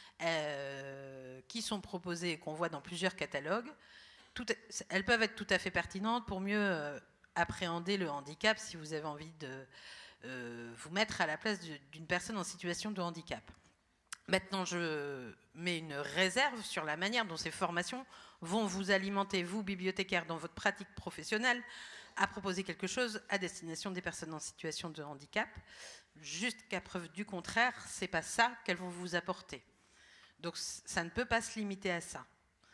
qui sont proposées et qu'on voit dans plusieurs catalogues. Elles peuvent être tout à fait pertinentes pour mieux appréhender le handicap si vous avez envie de vous mettre à la place d'une personne en situation de handicap. Maintenant, je mets une réserve sur la manière dont ces formations vont vous alimenter, vous, bibliothécaire, dans votre pratique professionnelle, à proposer quelque chose à destination des personnes en situation de handicap. Jusqu'à preuve du contraire, c'est pas ça qu'elles vont vous apporter. Donc ça ne peut pas se limiter à ça.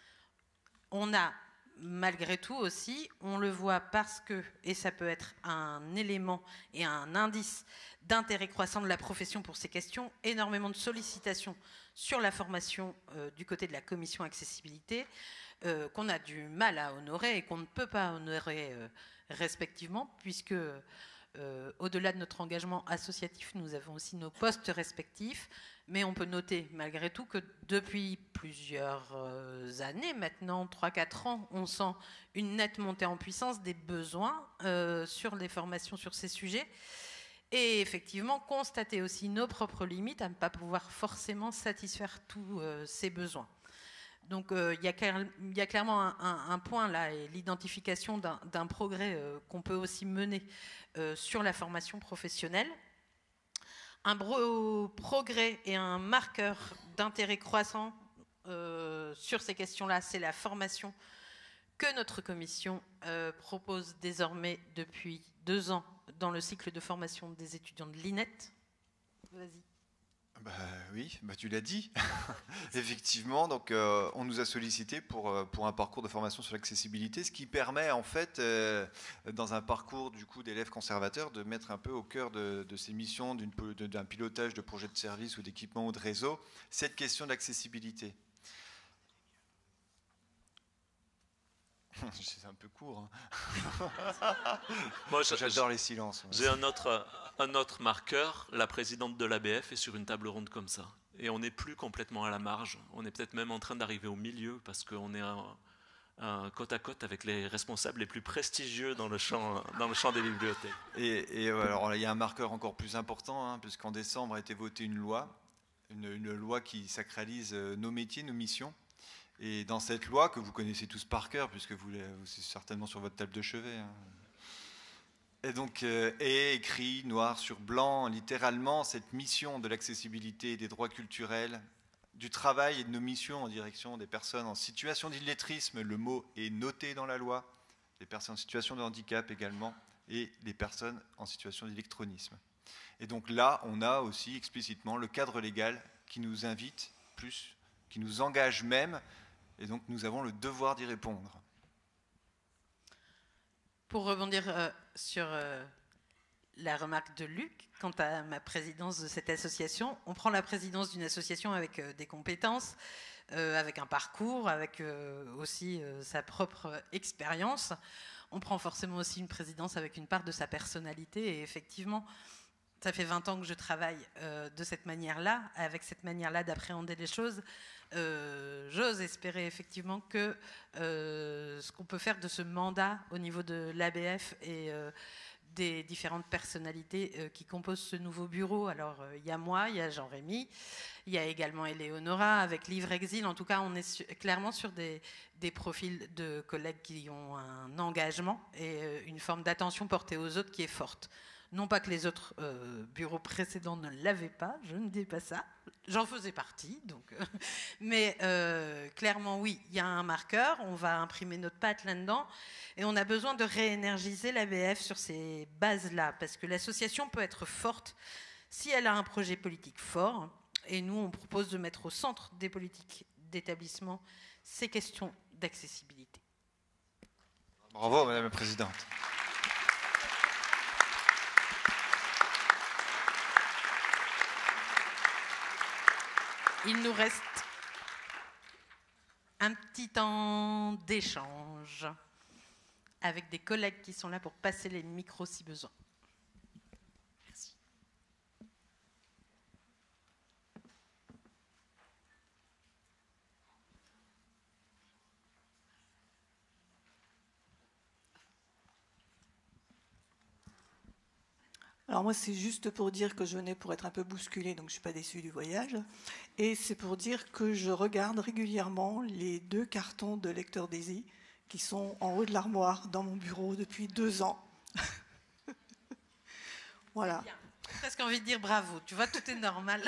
On a, malgré tout aussi, on le voit parce que, et ça peut être un élément et un indice d'intérêt croissant de la profession pour ces questions, énormément de sollicitations sur la formation du côté de la commission accessibilité, qu'on a du mal à honorer et qu'on ne peut pas honorer respectivement, puisque au-delà de notre engagement associatif, nous avons aussi nos postes respectifs, mais on peut noter malgré tout que depuis plusieurs années, maintenant 3-4 ans, on sent une nette montée en puissance des besoins sur les formations sur ces sujets, et effectivement constater aussi nos propres limites à ne pas pouvoir forcément satisfaire tous ces besoins. Donc il y a clairement un point là, et l'identification d'un progrès qu'on peut aussi mener sur la formation professionnelle. Un progrès et un marqueur d'intérêt croissant sur ces questions-là, c'est la formation que notre commission propose désormais depuis 2 ans dans le cycle de formation des étudiants de l'INET. Vas-y. Oui, tu l'as dit. Effectivement, donc on nous a sollicité pour un parcours de formation sur l'accessibilité, ce qui permet en fait, dans un parcours du coup d'élèves conservateurs, de mettre un peu au cœur de ces missions d'un pilotage de projet de service ou d'équipement ou de réseau, cette question de l'accessibilité. C'est un peu court. Moi, J'adore les silences. J'ai un autre marqueur. La présidente de l'ABF est sur une table ronde comme ça. Et on n'est plus complètement à la marge. On est peut-être même en train d'arriver au milieu parce qu'on est côte à côte avec les responsables les plus prestigieux dans le champ des bibliothèques. Et alors, il y a un marqueur encore plus important, hein, puisqu'en décembre a été votée une loi qui sacralise nos métiers, nos missions. Et dans cette loi, que vous connaissez tous par cœur, puisque c'est certainement sur votre table de chevet, hein, et donc est écrit noir sur blanc, littéralement, cette mission de l'accessibilité des droits culturels, du travail et de nos missions en direction des personnes en situation d'illettrisme. Le mot est noté dans la loi, les personnes en situation de handicap également, et les personnes en situation d'électronisme. Et donc là, on a aussi explicitement le cadre légal qui nous invite plus, qui nous engage même, et donc nous avons le devoir d'y répondre. Pour rebondir sur la remarque de Luc, quant à ma présidence de cette association, on prend la présidence d'une association avec des compétences, avec un parcours, avec aussi sa propre expérience. On prend forcément aussi une présidence avec une part de sa personnalité, et effectivement, ça fait 20 ans que je travaille de cette manière-là, avec cette manière-là d'appréhender les choses. J'ose espérer effectivement que ce qu'on peut faire de ce mandat au niveau de l'ABF et des différentes personnalités qui composent ce nouveau bureau. Alors, il y a moi, il y a Jean-Rémy, il y a également Éléonora avec Livre Exil. En tout cas, on est clairement sur des profils de collègues qui ont un engagement et une forme d'attention portée aux autres qui est forte. Non pas que les autres bureaux précédents ne l'avaient pas, je ne dis pas ça, j'en faisais partie, donc, mais clairement oui, il y a un marqueur, on va imprimer notre patte là-dedans, et on a besoin de réénergiser l'ABF sur ces bases-là, parce que l'association peut être forte si elle a un projet politique fort, et nous on propose de mettre au centre des politiques d'établissement ces questions d'accessibilité. Bravo Madame la Présidente. Il nous reste un petit temps d'échange avec des collègues qui sont là pour passer les micros si besoin. Merci. Alors moi, c'est juste pour dire que je venais pour être un peu bousculée, donc je ne suis pas déçue du voyage. Et c'est pour dire que je regarde régulièrement les 2 cartons de lecteur Daisy qui sont en haut de l'armoire dans mon bureau depuis 2 ans. Voilà. J'ai presque envie de dire bravo. Tu vois, tout est normal.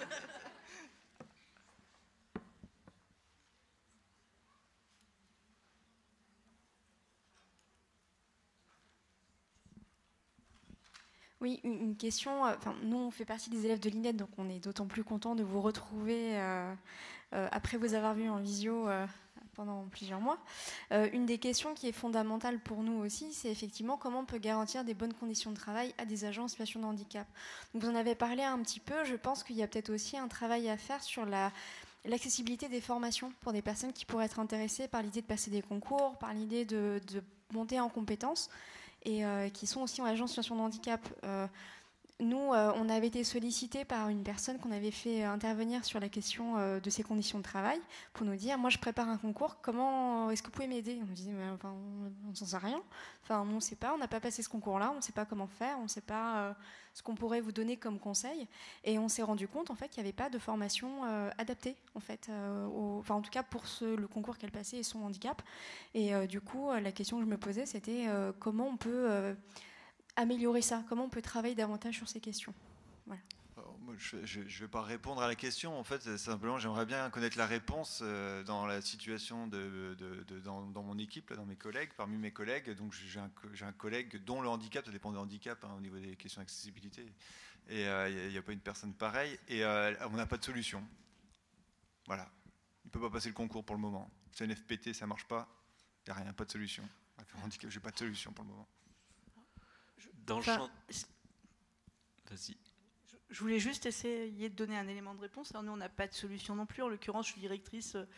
Oui, une question. Enfin, nous, on fait partie des élèves de l'INET, donc on est d'autant plus content de vous retrouver après vous avoir vu en visio pendant plusieurs mois. Une des questions qui est fondamentale pour nous aussi, c'est effectivement comment on peut garantir des bonnes conditions de travail à des agents en situation de handicap. Donc, vous en avez parlé un petit peu. Je pense qu'il y a peut-être aussi un travail à faire sur l'accessibilité des formations pour des personnes qui pourraient être intéressées par l'idée de passer des concours, par l'idée de monter en compétences, et qui sont aussi en agent en situation de handicap. Nous, on avait été sollicités par une personne qu'on avait fait intervenir sur la question de ses conditions de travail pour nous dire, moi je prépare un concours, comment est-ce que vous pouvez m'aider? On nous disait, mais, enfin, on ne sait rien. Enfin, on ne sait pas, on n'a pas passé ce concours-là, on ne sait pas comment faire, on ne sait pas ce qu'on pourrait vous donner comme conseil. Et on s'est rendu compte en fait, qu'il n'y avait pas de formation adaptée, en fait, enfin, en tout cas pour le concours qu'elle passait et son handicap. Et du coup, la question que je me posais, c'était comment on peut améliorer ça, comment on peut travailler davantage sur ces questions. Voilà. Alors, moi, je ne vais pas répondre à la question. En fait, simplement, j'aimerais bien connaître la réponse dans la situation dans mon équipe, là, dans mes collègues, parmi mes collègues. Donc, j'ai un collègue dont le handicap, ça dépend du handicap au niveau des questions d'accessibilité. Et il n'y a pas une personne pareille. Et on n'a pas de solution. Voilà. Il ne peut pas passer le concours pour le moment. C'est un FPT, ça ne marche pas. Il n'y a rien, pas de solution. Handicap, je n'ai pas de solution pour le moment. Dans le champ... Vas-y. Je voulais juste essayer de donner un élément de réponse. Alors nous, on n'a pas de solution non plus. En l'occurrence, je suis directrice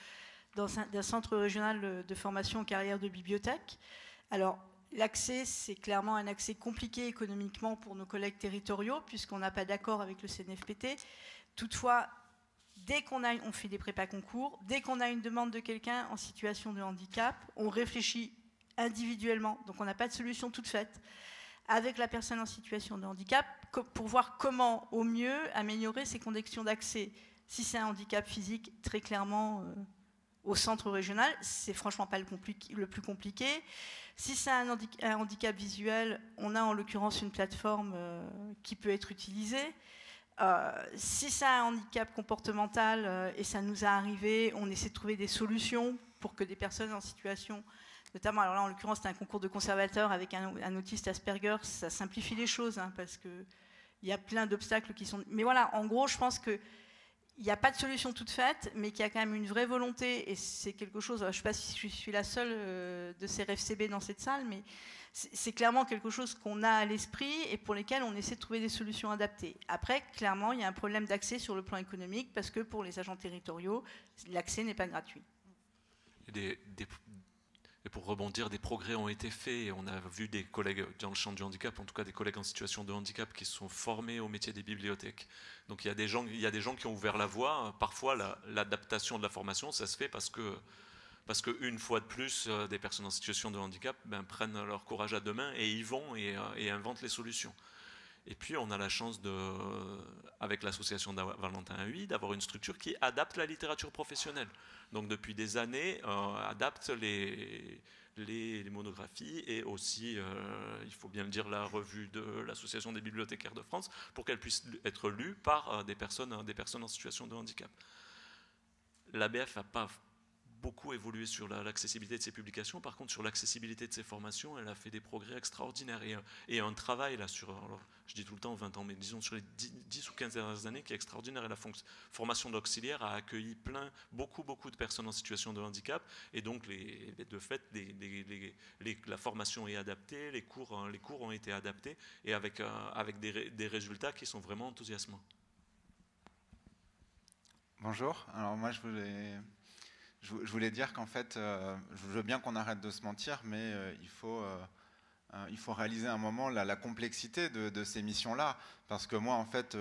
d'un centre régional de formation en carrière de bibliothèque. Alors, l'accès, c'est clairement un accès compliqué économiquement pour nos collègues territoriaux, puisqu'on n'a pas d'accord avec le CNFPT. Toutefois, dès on fait des prépas concours, dès qu'on a une demande de quelqu'un en situation de handicap, on réfléchit individuellement. Donc, on n'a pas de solution toute faite avec la personne en situation de handicap pour voir comment, au mieux, améliorer ses conditions d'accès. Si c'est un handicap physique, très clairement, au centre régional, c'est franchement pas le plus compliqué. Si c'est un handicap visuel, on a en l'occurrence une plateforme qui peut être utilisée. Si c'est un handicap comportemental, et ça nous est arrivé, on essaie de trouver des solutions pour que des personnes en situation, notamment, alors là en l'occurrence c'est un concours de conservateur avec un autiste Asperger, ça simplifie les choses, hein, parce qu'il y a plein d'obstacles qui sont... Mais voilà, en gros je pense que il n'y a pas de solution toute faite, mais qu'il y a quand même une vraie volonté, et c'est quelque chose, je ne sais pas si je suis la seule de ces RFCB dans cette salle, mais c'est clairement quelque chose qu'on a à l'esprit et pour lesquels on essaie de trouver des solutions adaptées. Après, clairement, il y a un problème d'accès sur le plan économique, parce que pour les agents territoriaux, l'accès n'est pas gratuit. Et pour rebondir, des progrès ont été faits, et on a vu des collègues dans le champ du handicap, en tout cas des collègues en situation de handicap qui se sont formés au métier des bibliothèques. Donc il y a des gens qui ont ouvert la voie. Parfois l'adaptation de la formation, ça se fait parce que une fois de plus, des personnes en situation de handicap prennent leur courage à deux mains et y vont et inventent les solutions. Et puis on a la chance, avec l'association Valentin Huy, d'avoir une structure qui adapte la littérature professionnelle. Donc depuis des années, adapte les monographies et aussi, il faut bien le dire, la revue de l'Association des bibliothécaires de France pour qu'elle puisse être lue par des personnes en situation de handicap. L'ABF n'a pas beaucoup évolué sur l'accessibilité de ses publications. Par contre, sur l'accessibilité de ses formations, elle a fait des progrès extraordinaires et un travail là sur, alors, je dis tout le temps 20 ans, mais disons sur les 10 ou 15 dernières années qui est extraordinaire. Et la formation d'auxiliaire a accueilli beaucoup de personnes en situation de handicap, et donc de fait la formation est adaptée, les cours ont été adaptés, et avec des résultats qui sont vraiment enthousiasmants. Bonjour, alors moi je voulais dire qu'en fait, je veux bien qu'on arrête de se mentir, mais il faut réaliser à un moment la complexité de ces missions-là. Parce que moi, en fait,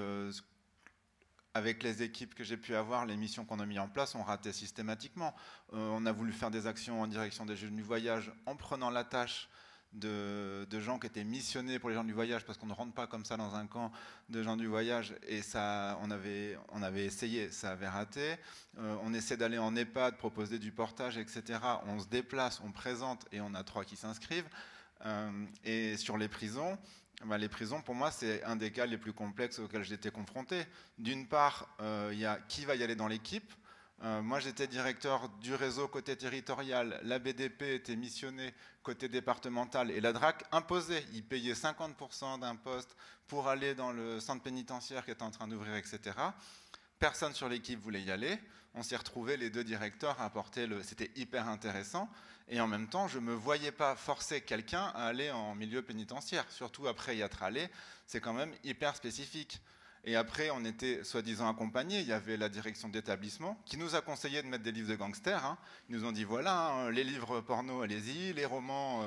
avec les équipes que j'ai pu avoir, les missions qu'on a mis en place, on ratait systématiquement. On a voulu faire des actions en direction des jeunes du voyage en prenant la tâche de gens qui étaient missionnés pour les gens du voyage, parce qu'on ne rentre pas comme ça dans un camp de gens du voyage, et ça, on avait essayé, ça avait raté. On essaie d'aller en EHPAD, proposer du portage, etc. On se déplace, on présente, et on a 3 qui s'inscrivent. Et sur les prisons, pour moi, c'est un des cas les plus complexes auxquels j'ai été confronté. D'une part, il y a qui va y aller dans l'équipe. Moi, j'étais directeur du réseau côté territorial, la BDP était missionnée côté départemental, et la DRAC imposait. Ils payaient 50% d'un poste pour aller dans le centre pénitentiaire qui était en train d'ouvrir, etc. Personne sur l'équipe voulait y aller. On s'est retrouvés, les 2 directeurs, à apporter c'était hyper intéressant. Et en même temps, je ne me voyais pas forcer quelqu'un à aller en milieu pénitentiaire. Surtout après y être allé, c'est quand même hyper spécifique. Et après, on était soi-disant accompagnés. Il y avait la direction d'établissement qui nous a conseillé de mettre des livres de gangsters. Hein. Ils nous ont dit, voilà, hein, les livres porno, allez-y, les romans,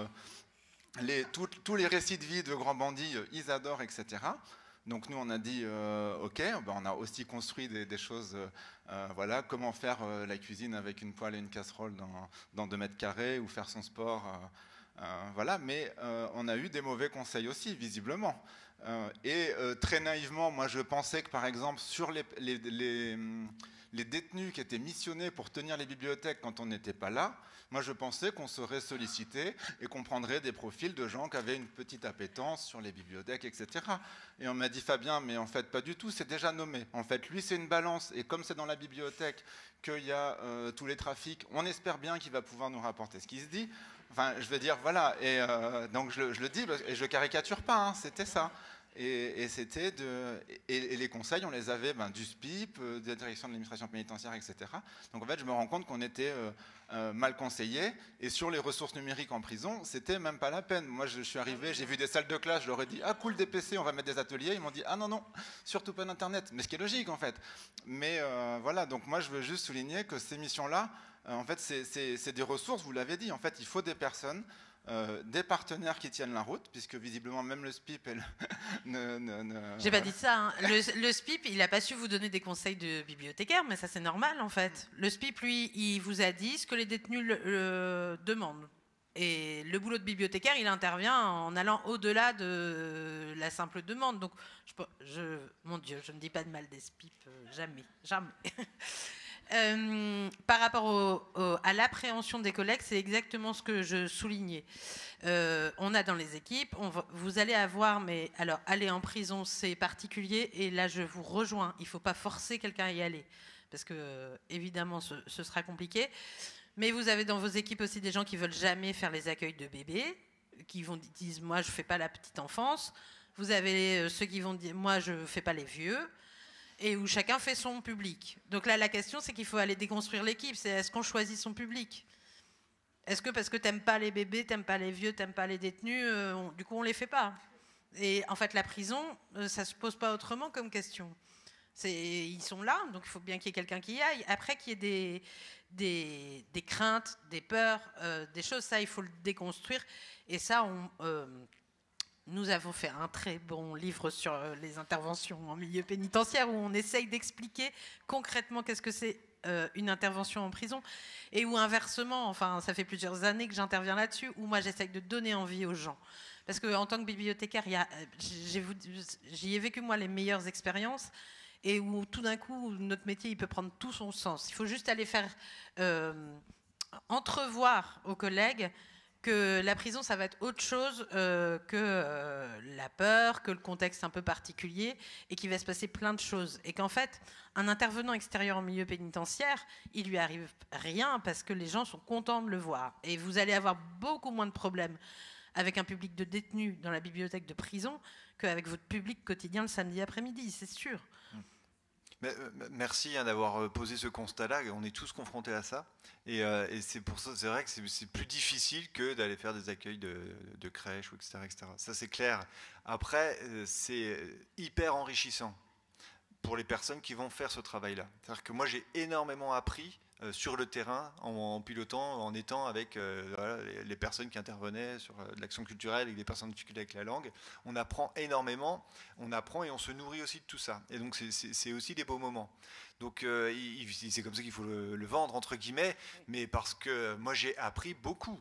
tous les récits de vie de grands bandits, ils adorent, etc. Donc nous, on a dit, ok, on a aussi construit des choses, voilà, comment faire la cuisine avec une poêle et une casserole dans 2 mètres carrés, ou faire son sport, voilà. Mais on a eu des mauvais conseils aussi, visiblement. Et très naïvement, moi je pensais que par exemple sur les détenus qui étaient missionnés pour tenir les bibliothèques quand on n'était pas là, moi je pensais qu'on serait sollicité et qu'on prendrait des profils de gens qui avaient une petite appétence sur les bibliothèques, etc. Et on m'a dit, Fabien, mais en fait pas du tout, c'est déjà nommé. En fait, lui c'est une balance, et comme c'est dans la bibliothèque qu'il y a tous les trafics, on espère bien qu'il va pouvoir nous rapporter ce qui se dit. Enfin, je veux dire, voilà, et donc je le dis, et je caricature pas, hein, c'était ça. Et les conseils, on les avait du SPIP, de la direction de l'administration pénitentiaire, etc. Donc en fait, je me rends compte qu'on était mal conseillés. Et sur les ressources numériques en prison, c'était même pas la peine. Moi, je suis arrivé, j'ai vu des salles de classe, je leur ai dit « Ah cool, des PC, on va mettre des ateliers ». Ils m'ont dit « Ah non, non, surtout pas d'Internet ». Mais ce qui est logique en fait. Mais voilà, donc moi, je veux juste souligner que ces missions-là, en fait, c'est des ressources, vous l'avez dit. En fait, il faut des personnes, des partenaires qui tiennent la route, puisque visiblement même le SPIP J'ai pas dit ça, hein. Le SPIP, il n'a pas su vous donner des conseils de bibliothécaire, mais ça c'est normal en fait. Le SPIP, lui, il vous a dit ce que les détenus le demandent. Et le boulot de bibliothécaire, il intervient en allant au-delà de la simple demande. Donc, mon Dieu, je ne dis pas de mal des SPIP, jamais, jamais. Par rapport à l'appréhension des collègues, c'est exactement ce que je soulignais. On a dans les équipes, vous allez avoir, mais alors aller en prison, c'est particulier, et là je vous rejoins, il ne faut pas forcer quelqu'un à y aller, parce que évidemment ce sera compliqué, mais vous avez dans vos équipes aussi des gens qui ne veulent jamais faire les accueils de bébés, qui disent moi je ne fais pas la petite enfance, vous avez ceux qui vont dire moi je ne fais pas les vieux, et où chacun fait son public. Donc là, la question, c'est qu'il faut aller déconstruire l'équipe. C'est est-ce qu'on choisit son public? Est-ce que parce que t'aimes pas les bébés, t'aimes pas les vieux, t'aimes pas les détenus, du coup, on les fait pas? Et en fait, la prison, ça se pose pas autrement comme question. Ils sont là, donc il faut bien qu'il y ait quelqu'un qui y aille. Après, qu'il y ait des craintes, des peurs, des choses, ça, il faut le déconstruire. Et ça, nous avons fait un très bon livre sur les interventions en milieu pénitentiaire où on essaye d'expliquer concrètement qu'est-ce que c'est une intervention en prison et où inversement, enfin ça fait plusieurs années que j'interviens là-dessus, où moi j'essaye de donner envie aux gens. Parce qu'en tant que bibliothécaire, j'y ai vécu moi les meilleures expériences et où tout d'un coup notre métier il peut prendre tout son sens. Il faut juste aller faire entrevoir aux collègues que la prison, ça va être autre chose que la peur, que le contexte un peu particulier, et qu'il va se passer plein de choses. Et qu'en fait, un intervenant extérieur en milieu pénitentiaire, il lui arrive rien parce que les gens sont contents de le voir. Et vous allez avoir beaucoup moins de problèmes avec un public de détenus dans la bibliothèque de prison qu'avec votre public quotidien le samedi après-midi, c'est sûr. Merci d'avoir posé ce constat-là. On est tous confrontés à ça, et c'est pour ça, c'est vrai que c'est plus difficile que d'aller faire des accueils de crèches, etc., etc. Ça c'est clair. Après, c'est hyper enrichissant pour les personnes qui vont faire ce travail-là. C'est-à-dire que moi j'ai énormément appris sur le terrain en pilotant, en étant avec voilà, les personnes qui intervenaient sur de l'action culturelle et des personnes en difficulté avec la langue. On apprend énormément, on apprend et on se nourrit aussi de tout ça. Et donc c'est aussi des beaux moments. Donc c'est comme ça qu'il faut le vendre entre guillemets, mais parce que moi j'ai appris beaucoup.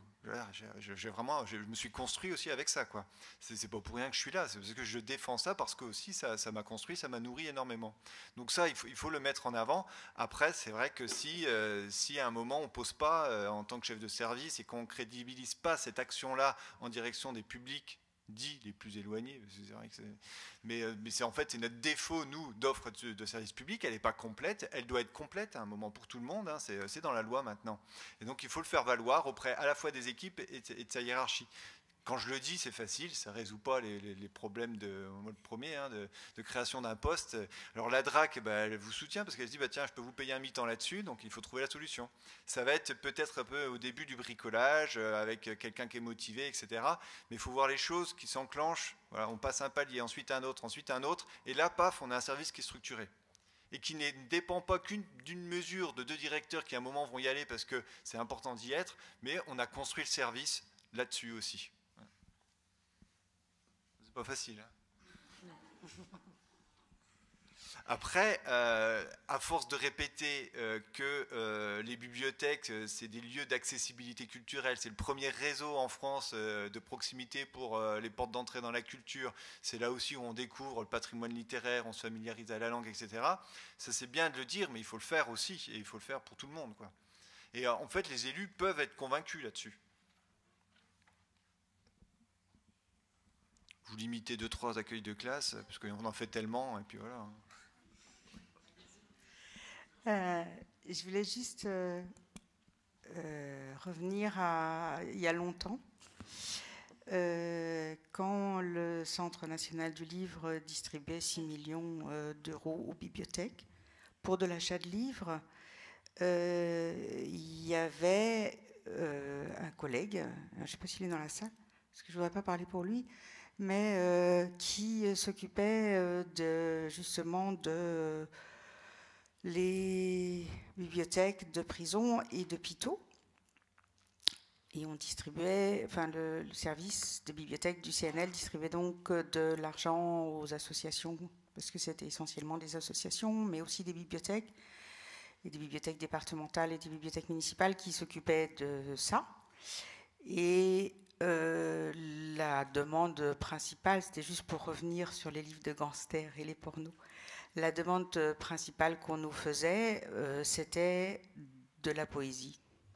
Je me suis construit aussi avec ça, quoi. C'est pas pour rien que je suis là, c'est parce que je défends ça, parce que aussi ça m'a construit, ça m'a nourri énormément. Donc ça, il faut le mettre en avant. Après, c'est vrai que si à un moment on pose pas en tant que chef de service et qu'on crédibilise pas cette action-là en direction des publics dits les plus éloignés, c'est vrai que mais c'est en fait c'est notre défaut, nous, d'offre de service public, elle n'est pas complète, elle doit être complète à un moment pour tout le monde, hein, c'est dans la loi maintenant. Et donc il faut le faire valoir auprès à la fois des équipes et de sa hiérarchie. Quand je le dis, c'est facile, ça ne résout pas les problèmes le premier, hein, de création d'un poste. Alors la DRAC, elle vous soutient parce qu'elle se dit, tiens, je peux vous payer un mi-temps là-dessus, donc il faut trouver la solution. Ça va être peut-être un peu au début du bricolage, avec quelqu'un qui est motivé, etc. Mais il faut voir les choses qui s'enclenchent. Voilà, on passe un palier, ensuite un autre, et là, paf, on a un service qui est structuré. Et qui ne dépend pas d'une mesure de 2 directeurs qui à un moment vont y aller parce que c'est important d'y être, mais on a construit le service là-dessus aussi. C'est pas facile. Hein. Après, à force de répéter que les bibliothèques, c'est des lieux d'accessibilité culturelle, c'est le premier réseau en France de proximité pour les portes d'entrée dans la culture, c'est là aussi où on découvre le patrimoine littéraire, on se familiarise à la langue, etc. Ça c'est bien de le dire, mais il faut le faire aussi, et il faut le faire pour tout le monde, quoi. Et en fait, les élus peuvent être convaincus là-dessus. Vous limitez 2-3 accueils de classe, parce qu'on en fait tellement, et puis voilà. Je voulais juste revenir à il y a longtemps. quand le Centre national du livre distribuait 6 millions d'euros aux bibliothèques pour de l'achat de livres, il y avait un collègue, je ne sais pas s'il est dans la salle, parce que je ne voudrais pas parler pour lui, mais qui s'occupait justement de les bibliothèques de prison et d'hôpitaux. Et on distribuait, enfin le service de bibliothèque du CNL distribuait donc de l'argent aux associations, parce que c'était essentiellement des associations, mais aussi des bibliothèques, et des bibliothèques départementales et des bibliothèques municipales qui s'occupaient de ça. Et la demande principale, c'était juste pour revenir sur les livres de gangsters et les pornos, la demande principale qu'on nous faisait, c'était de la poésie.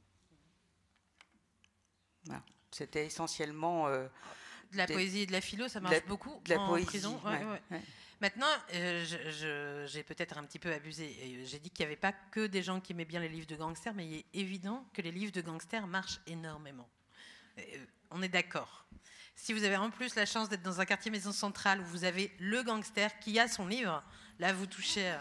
Voilà. C'était essentiellement... de la poésie et de la philo, ça marche beaucoup de la en poésie, prison. Ouais. Maintenant, j'ai peut-être un petit peu abusé. J'ai dit qu'il n'y avait pas que des gens qui aimaient bien les livres de gangsters, mais il est évident que les livres de gangsters marchent énormément. On est d'accord. Si vous avez en plus la chance d'être dans un quartier maison centrale où vous avez le gangster qui a son livre, là vous touchez...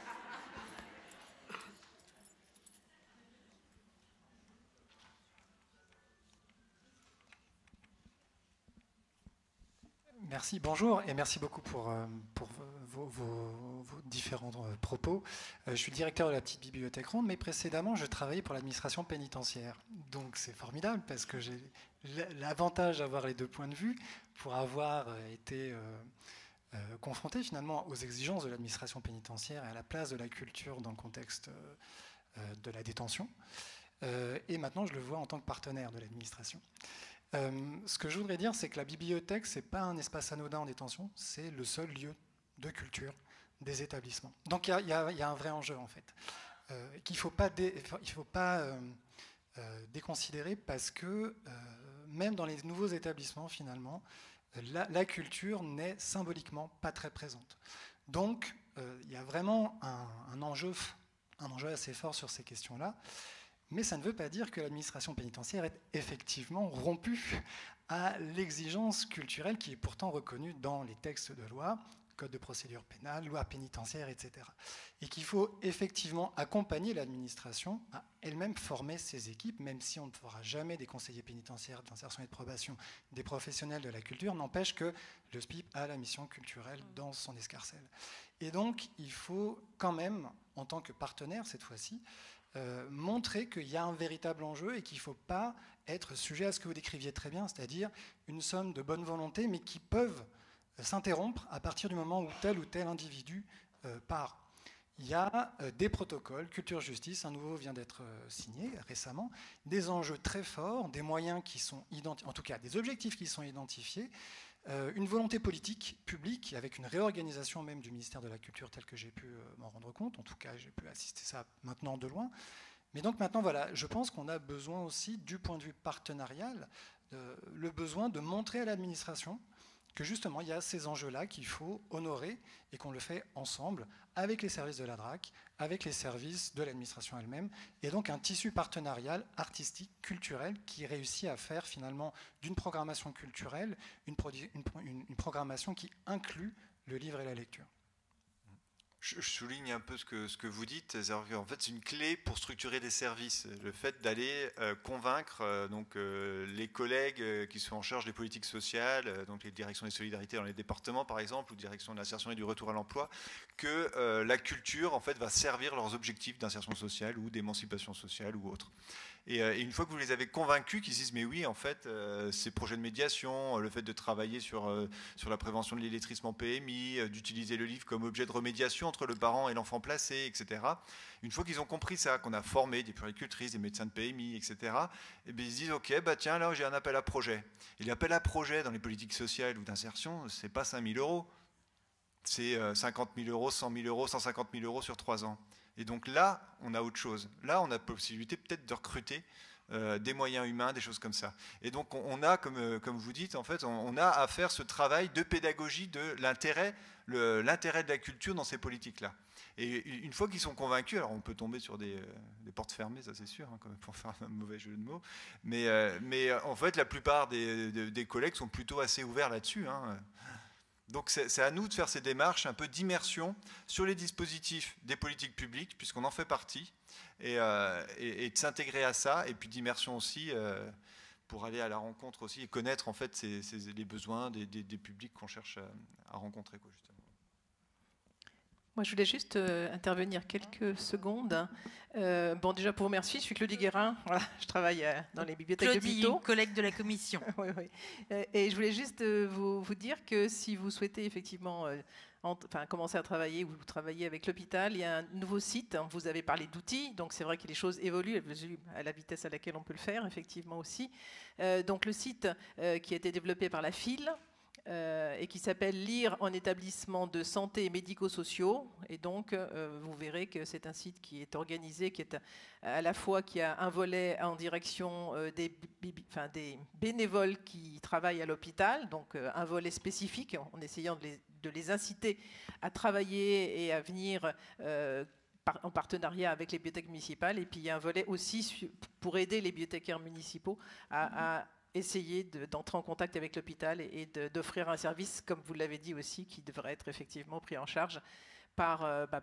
Merci, bonjour, et merci beaucoup pour vos différents propos. Je suis directeur de la petite bibliothèque ronde, mais précédemment, je travaillais pour l'administration pénitentiaire. Donc c'est formidable, parce que j'ai l'avantage d'avoir les deux points de vue pour avoir été confronté finalement aux exigences de l'administration pénitentiaire et à la place de la culture dans le contexte de la détention. Et maintenant, je le vois en tant que partenaire de l'administration. Ce que je voudrais dire, c'est que la bibliothèque, ce n'est pas un espace anodin en détention, c'est le seul lieu de culture des établissements. Donc il y a un vrai enjeu, en fait, qu'il ne faut pas, déconsidérer, parce que même dans les nouveaux établissements, finalement, la culture n'est symboliquement pas très présente. Donc il y a vraiment un enjeu assez fort sur ces questions-là. Mais ça ne veut pas dire que l'administration pénitentiaire est effectivement rompue à l'exigence culturelle qui est pourtant reconnue dans les textes de loi, code de procédure pénale, loi pénitentiaire, etc. Et qu'il faut effectivement accompagner l'administration à elle-même former ses équipes, même si on ne fera jamais des conseillers pénitentiaires d'insertion et de probation, des professionnels de la culture, n'empêche que le SPIP a la mission culturelle dans son escarcelle. Et donc, il faut quand même, en tant que partenaire cette fois-ci, montrer qu'il y a un véritable enjeu et qu'il ne faut pas être sujet à ce que vous décriviez très bien, c'est-à-dire une somme de bonne volonté, mais qui peuvent s'interrompre à partir du moment où tel ou tel individu part. Il y a des protocoles, culture-justice, un nouveau vient d'être signé récemment, des enjeux très forts, des moyens qui sont identifiés, en tout cas des objectifs qui sont identifiés, une volonté politique, publique, avec une réorganisation même du ministère de la Culture tel que j'ai pu m'en rendre compte. En tout cas, j'ai pu assister à ça maintenant de loin. Mais donc maintenant, voilà, je pense qu'on a besoin aussi, du point de vue partenarial, le besoin de montrer à l'administration que justement, il y a ces enjeux-là qu'il faut honorer et qu'on le fait ensemble avec les services de la DRAC, avec les services de l'administration elle-même, et donc un tissu partenarial artistique, culturel, qui réussit à faire finalement d'une programmation culturelle une programmation qui inclut le livre et la lecture. Je souligne un peu ce que vous dites. En fait, c'est une clé pour structurer des services. Le fait d'aller convaincre les collègues qui sont en charge des politiques sociales, donc les directions des solidarités dans les départements, par exemple, ou direction de l'insertion et du retour à l'emploi, que la culture, en fait, va servir leurs objectifs d'insertion sociale ou d'émancipation sociale ou autre. Et une fois que vous les avez convaincus, qu'ils disent mais oui, en fait, ces projets de médiation, le fait de travailler sur la prévention de l'illettrisme en PMI, d'utiliser le livre comme objet de remédiation entre le parent et l'enfant placé, etc. Une fois qu'ils ont compris ça, qu'on a formé des puéricultrices, des médecins de PMI, etc., et bien ils se disent ok, bah tiens, là j'ai un appel à projet. Et l'appel à projet dans les politiques sociales ou d'insertion, c'est pas 5 000 €, c'est 50 000 €, 100 000 €, 150 000 € sur 3 ans. Et donc là, on a autre chose. Là, on a la possibilité peut-être de recruter des moyens humains, des choses comme ça. Et donc on a, comme vous dites, en fait, on a à faire ce travail de pédagogie de l'intérêt de la culture dans ces politiques-là. Et une fois qu'ils sont convaincus, alors on peut tomber sur des portes fermées, ça c'est sûr, hein, pour faire un mauvais jeu de mots, mais en fait la plupart des collègues sont plutôt assez ouverts là-dessus, hein. Donc c'est à nous de faire ces démarches un peu d'immersion sur les dispositifs des politiques publiques, puisqu'on en fait partie, et de s'intégrer à ça, et puis d'immersion aussi pour aller à la rencontre aussi et connaître en fait les besoins des publics qu'on cherche à rencontrer, quoi, justement. Moi, je voulais juste intervenir quelques secondes. Bon, déjà, pour vous remercier, je suis Claudie Guérin. Voilà, je travaille dans les bibliothèques de Pito. Claudie, collègue de la commission. Oui, oui. Et je voulais juste vous dire que si vous souhaitez effectivement commencer à travailler ou travailler avec l'hôpital, il y a un nouveau site. Vous avez parlé d'outils, donc c'est vrai que les choses évoluent à la vitesse à laquelle on peut le faire, effectivement aussi. Donc le site qui a été développé par la FIL, et qui s'appelle Lire en établissement de santé et médico-sociaux. Et donc, vous verrez que c'est un site qui est organisé, qui est à la fois qui a un volet en direction des bénévoles qui travaillent à l'hôpital, donc un volet spécifique en essayant de les inciter à travailler et à venir en partenariat avec les bibliothèques municipales. Et puis, il y a un volet aussi pour aider les bibliothécaires municipaux à essayer d'entrer en contact avec l'hôpital et d'offrir un service, comme vous l'avez dit aussi, qui devrait être effectivement pris en charge par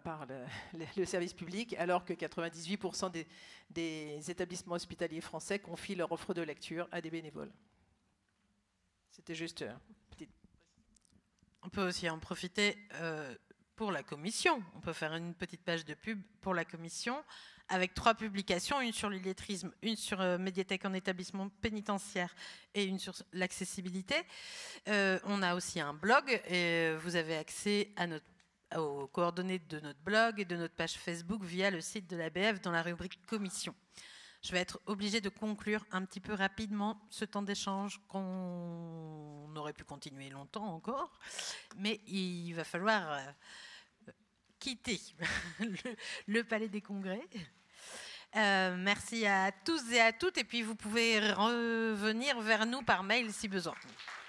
le service public, alors que 98% des établissements hospitaliers français confient leur offre de lecture à des bénévoles. C'était juste une petite... On peut aussi en profiter pour la commission. On peut faire une petite page de pub pour la commission, avec 3 publications, une sur l'illettrisme, une sur médiathèque en établissement pénitentiaire et une sur l'accessibilité. On a aussi un blog et vous avez accès aux coordonnées de notre blog et de notre page Facebook via le site de l'ABF dans la rubrique commission. Je vais être obligée de conclure un petit peu rapidement ce temps d'échange qu'on aurait pu continuer longtemps encore, mais il va falloir quitter le Palais des Congrès. Merci à tous et à toutes, et puis vous pouvez revenir vers nous par mail si besoin.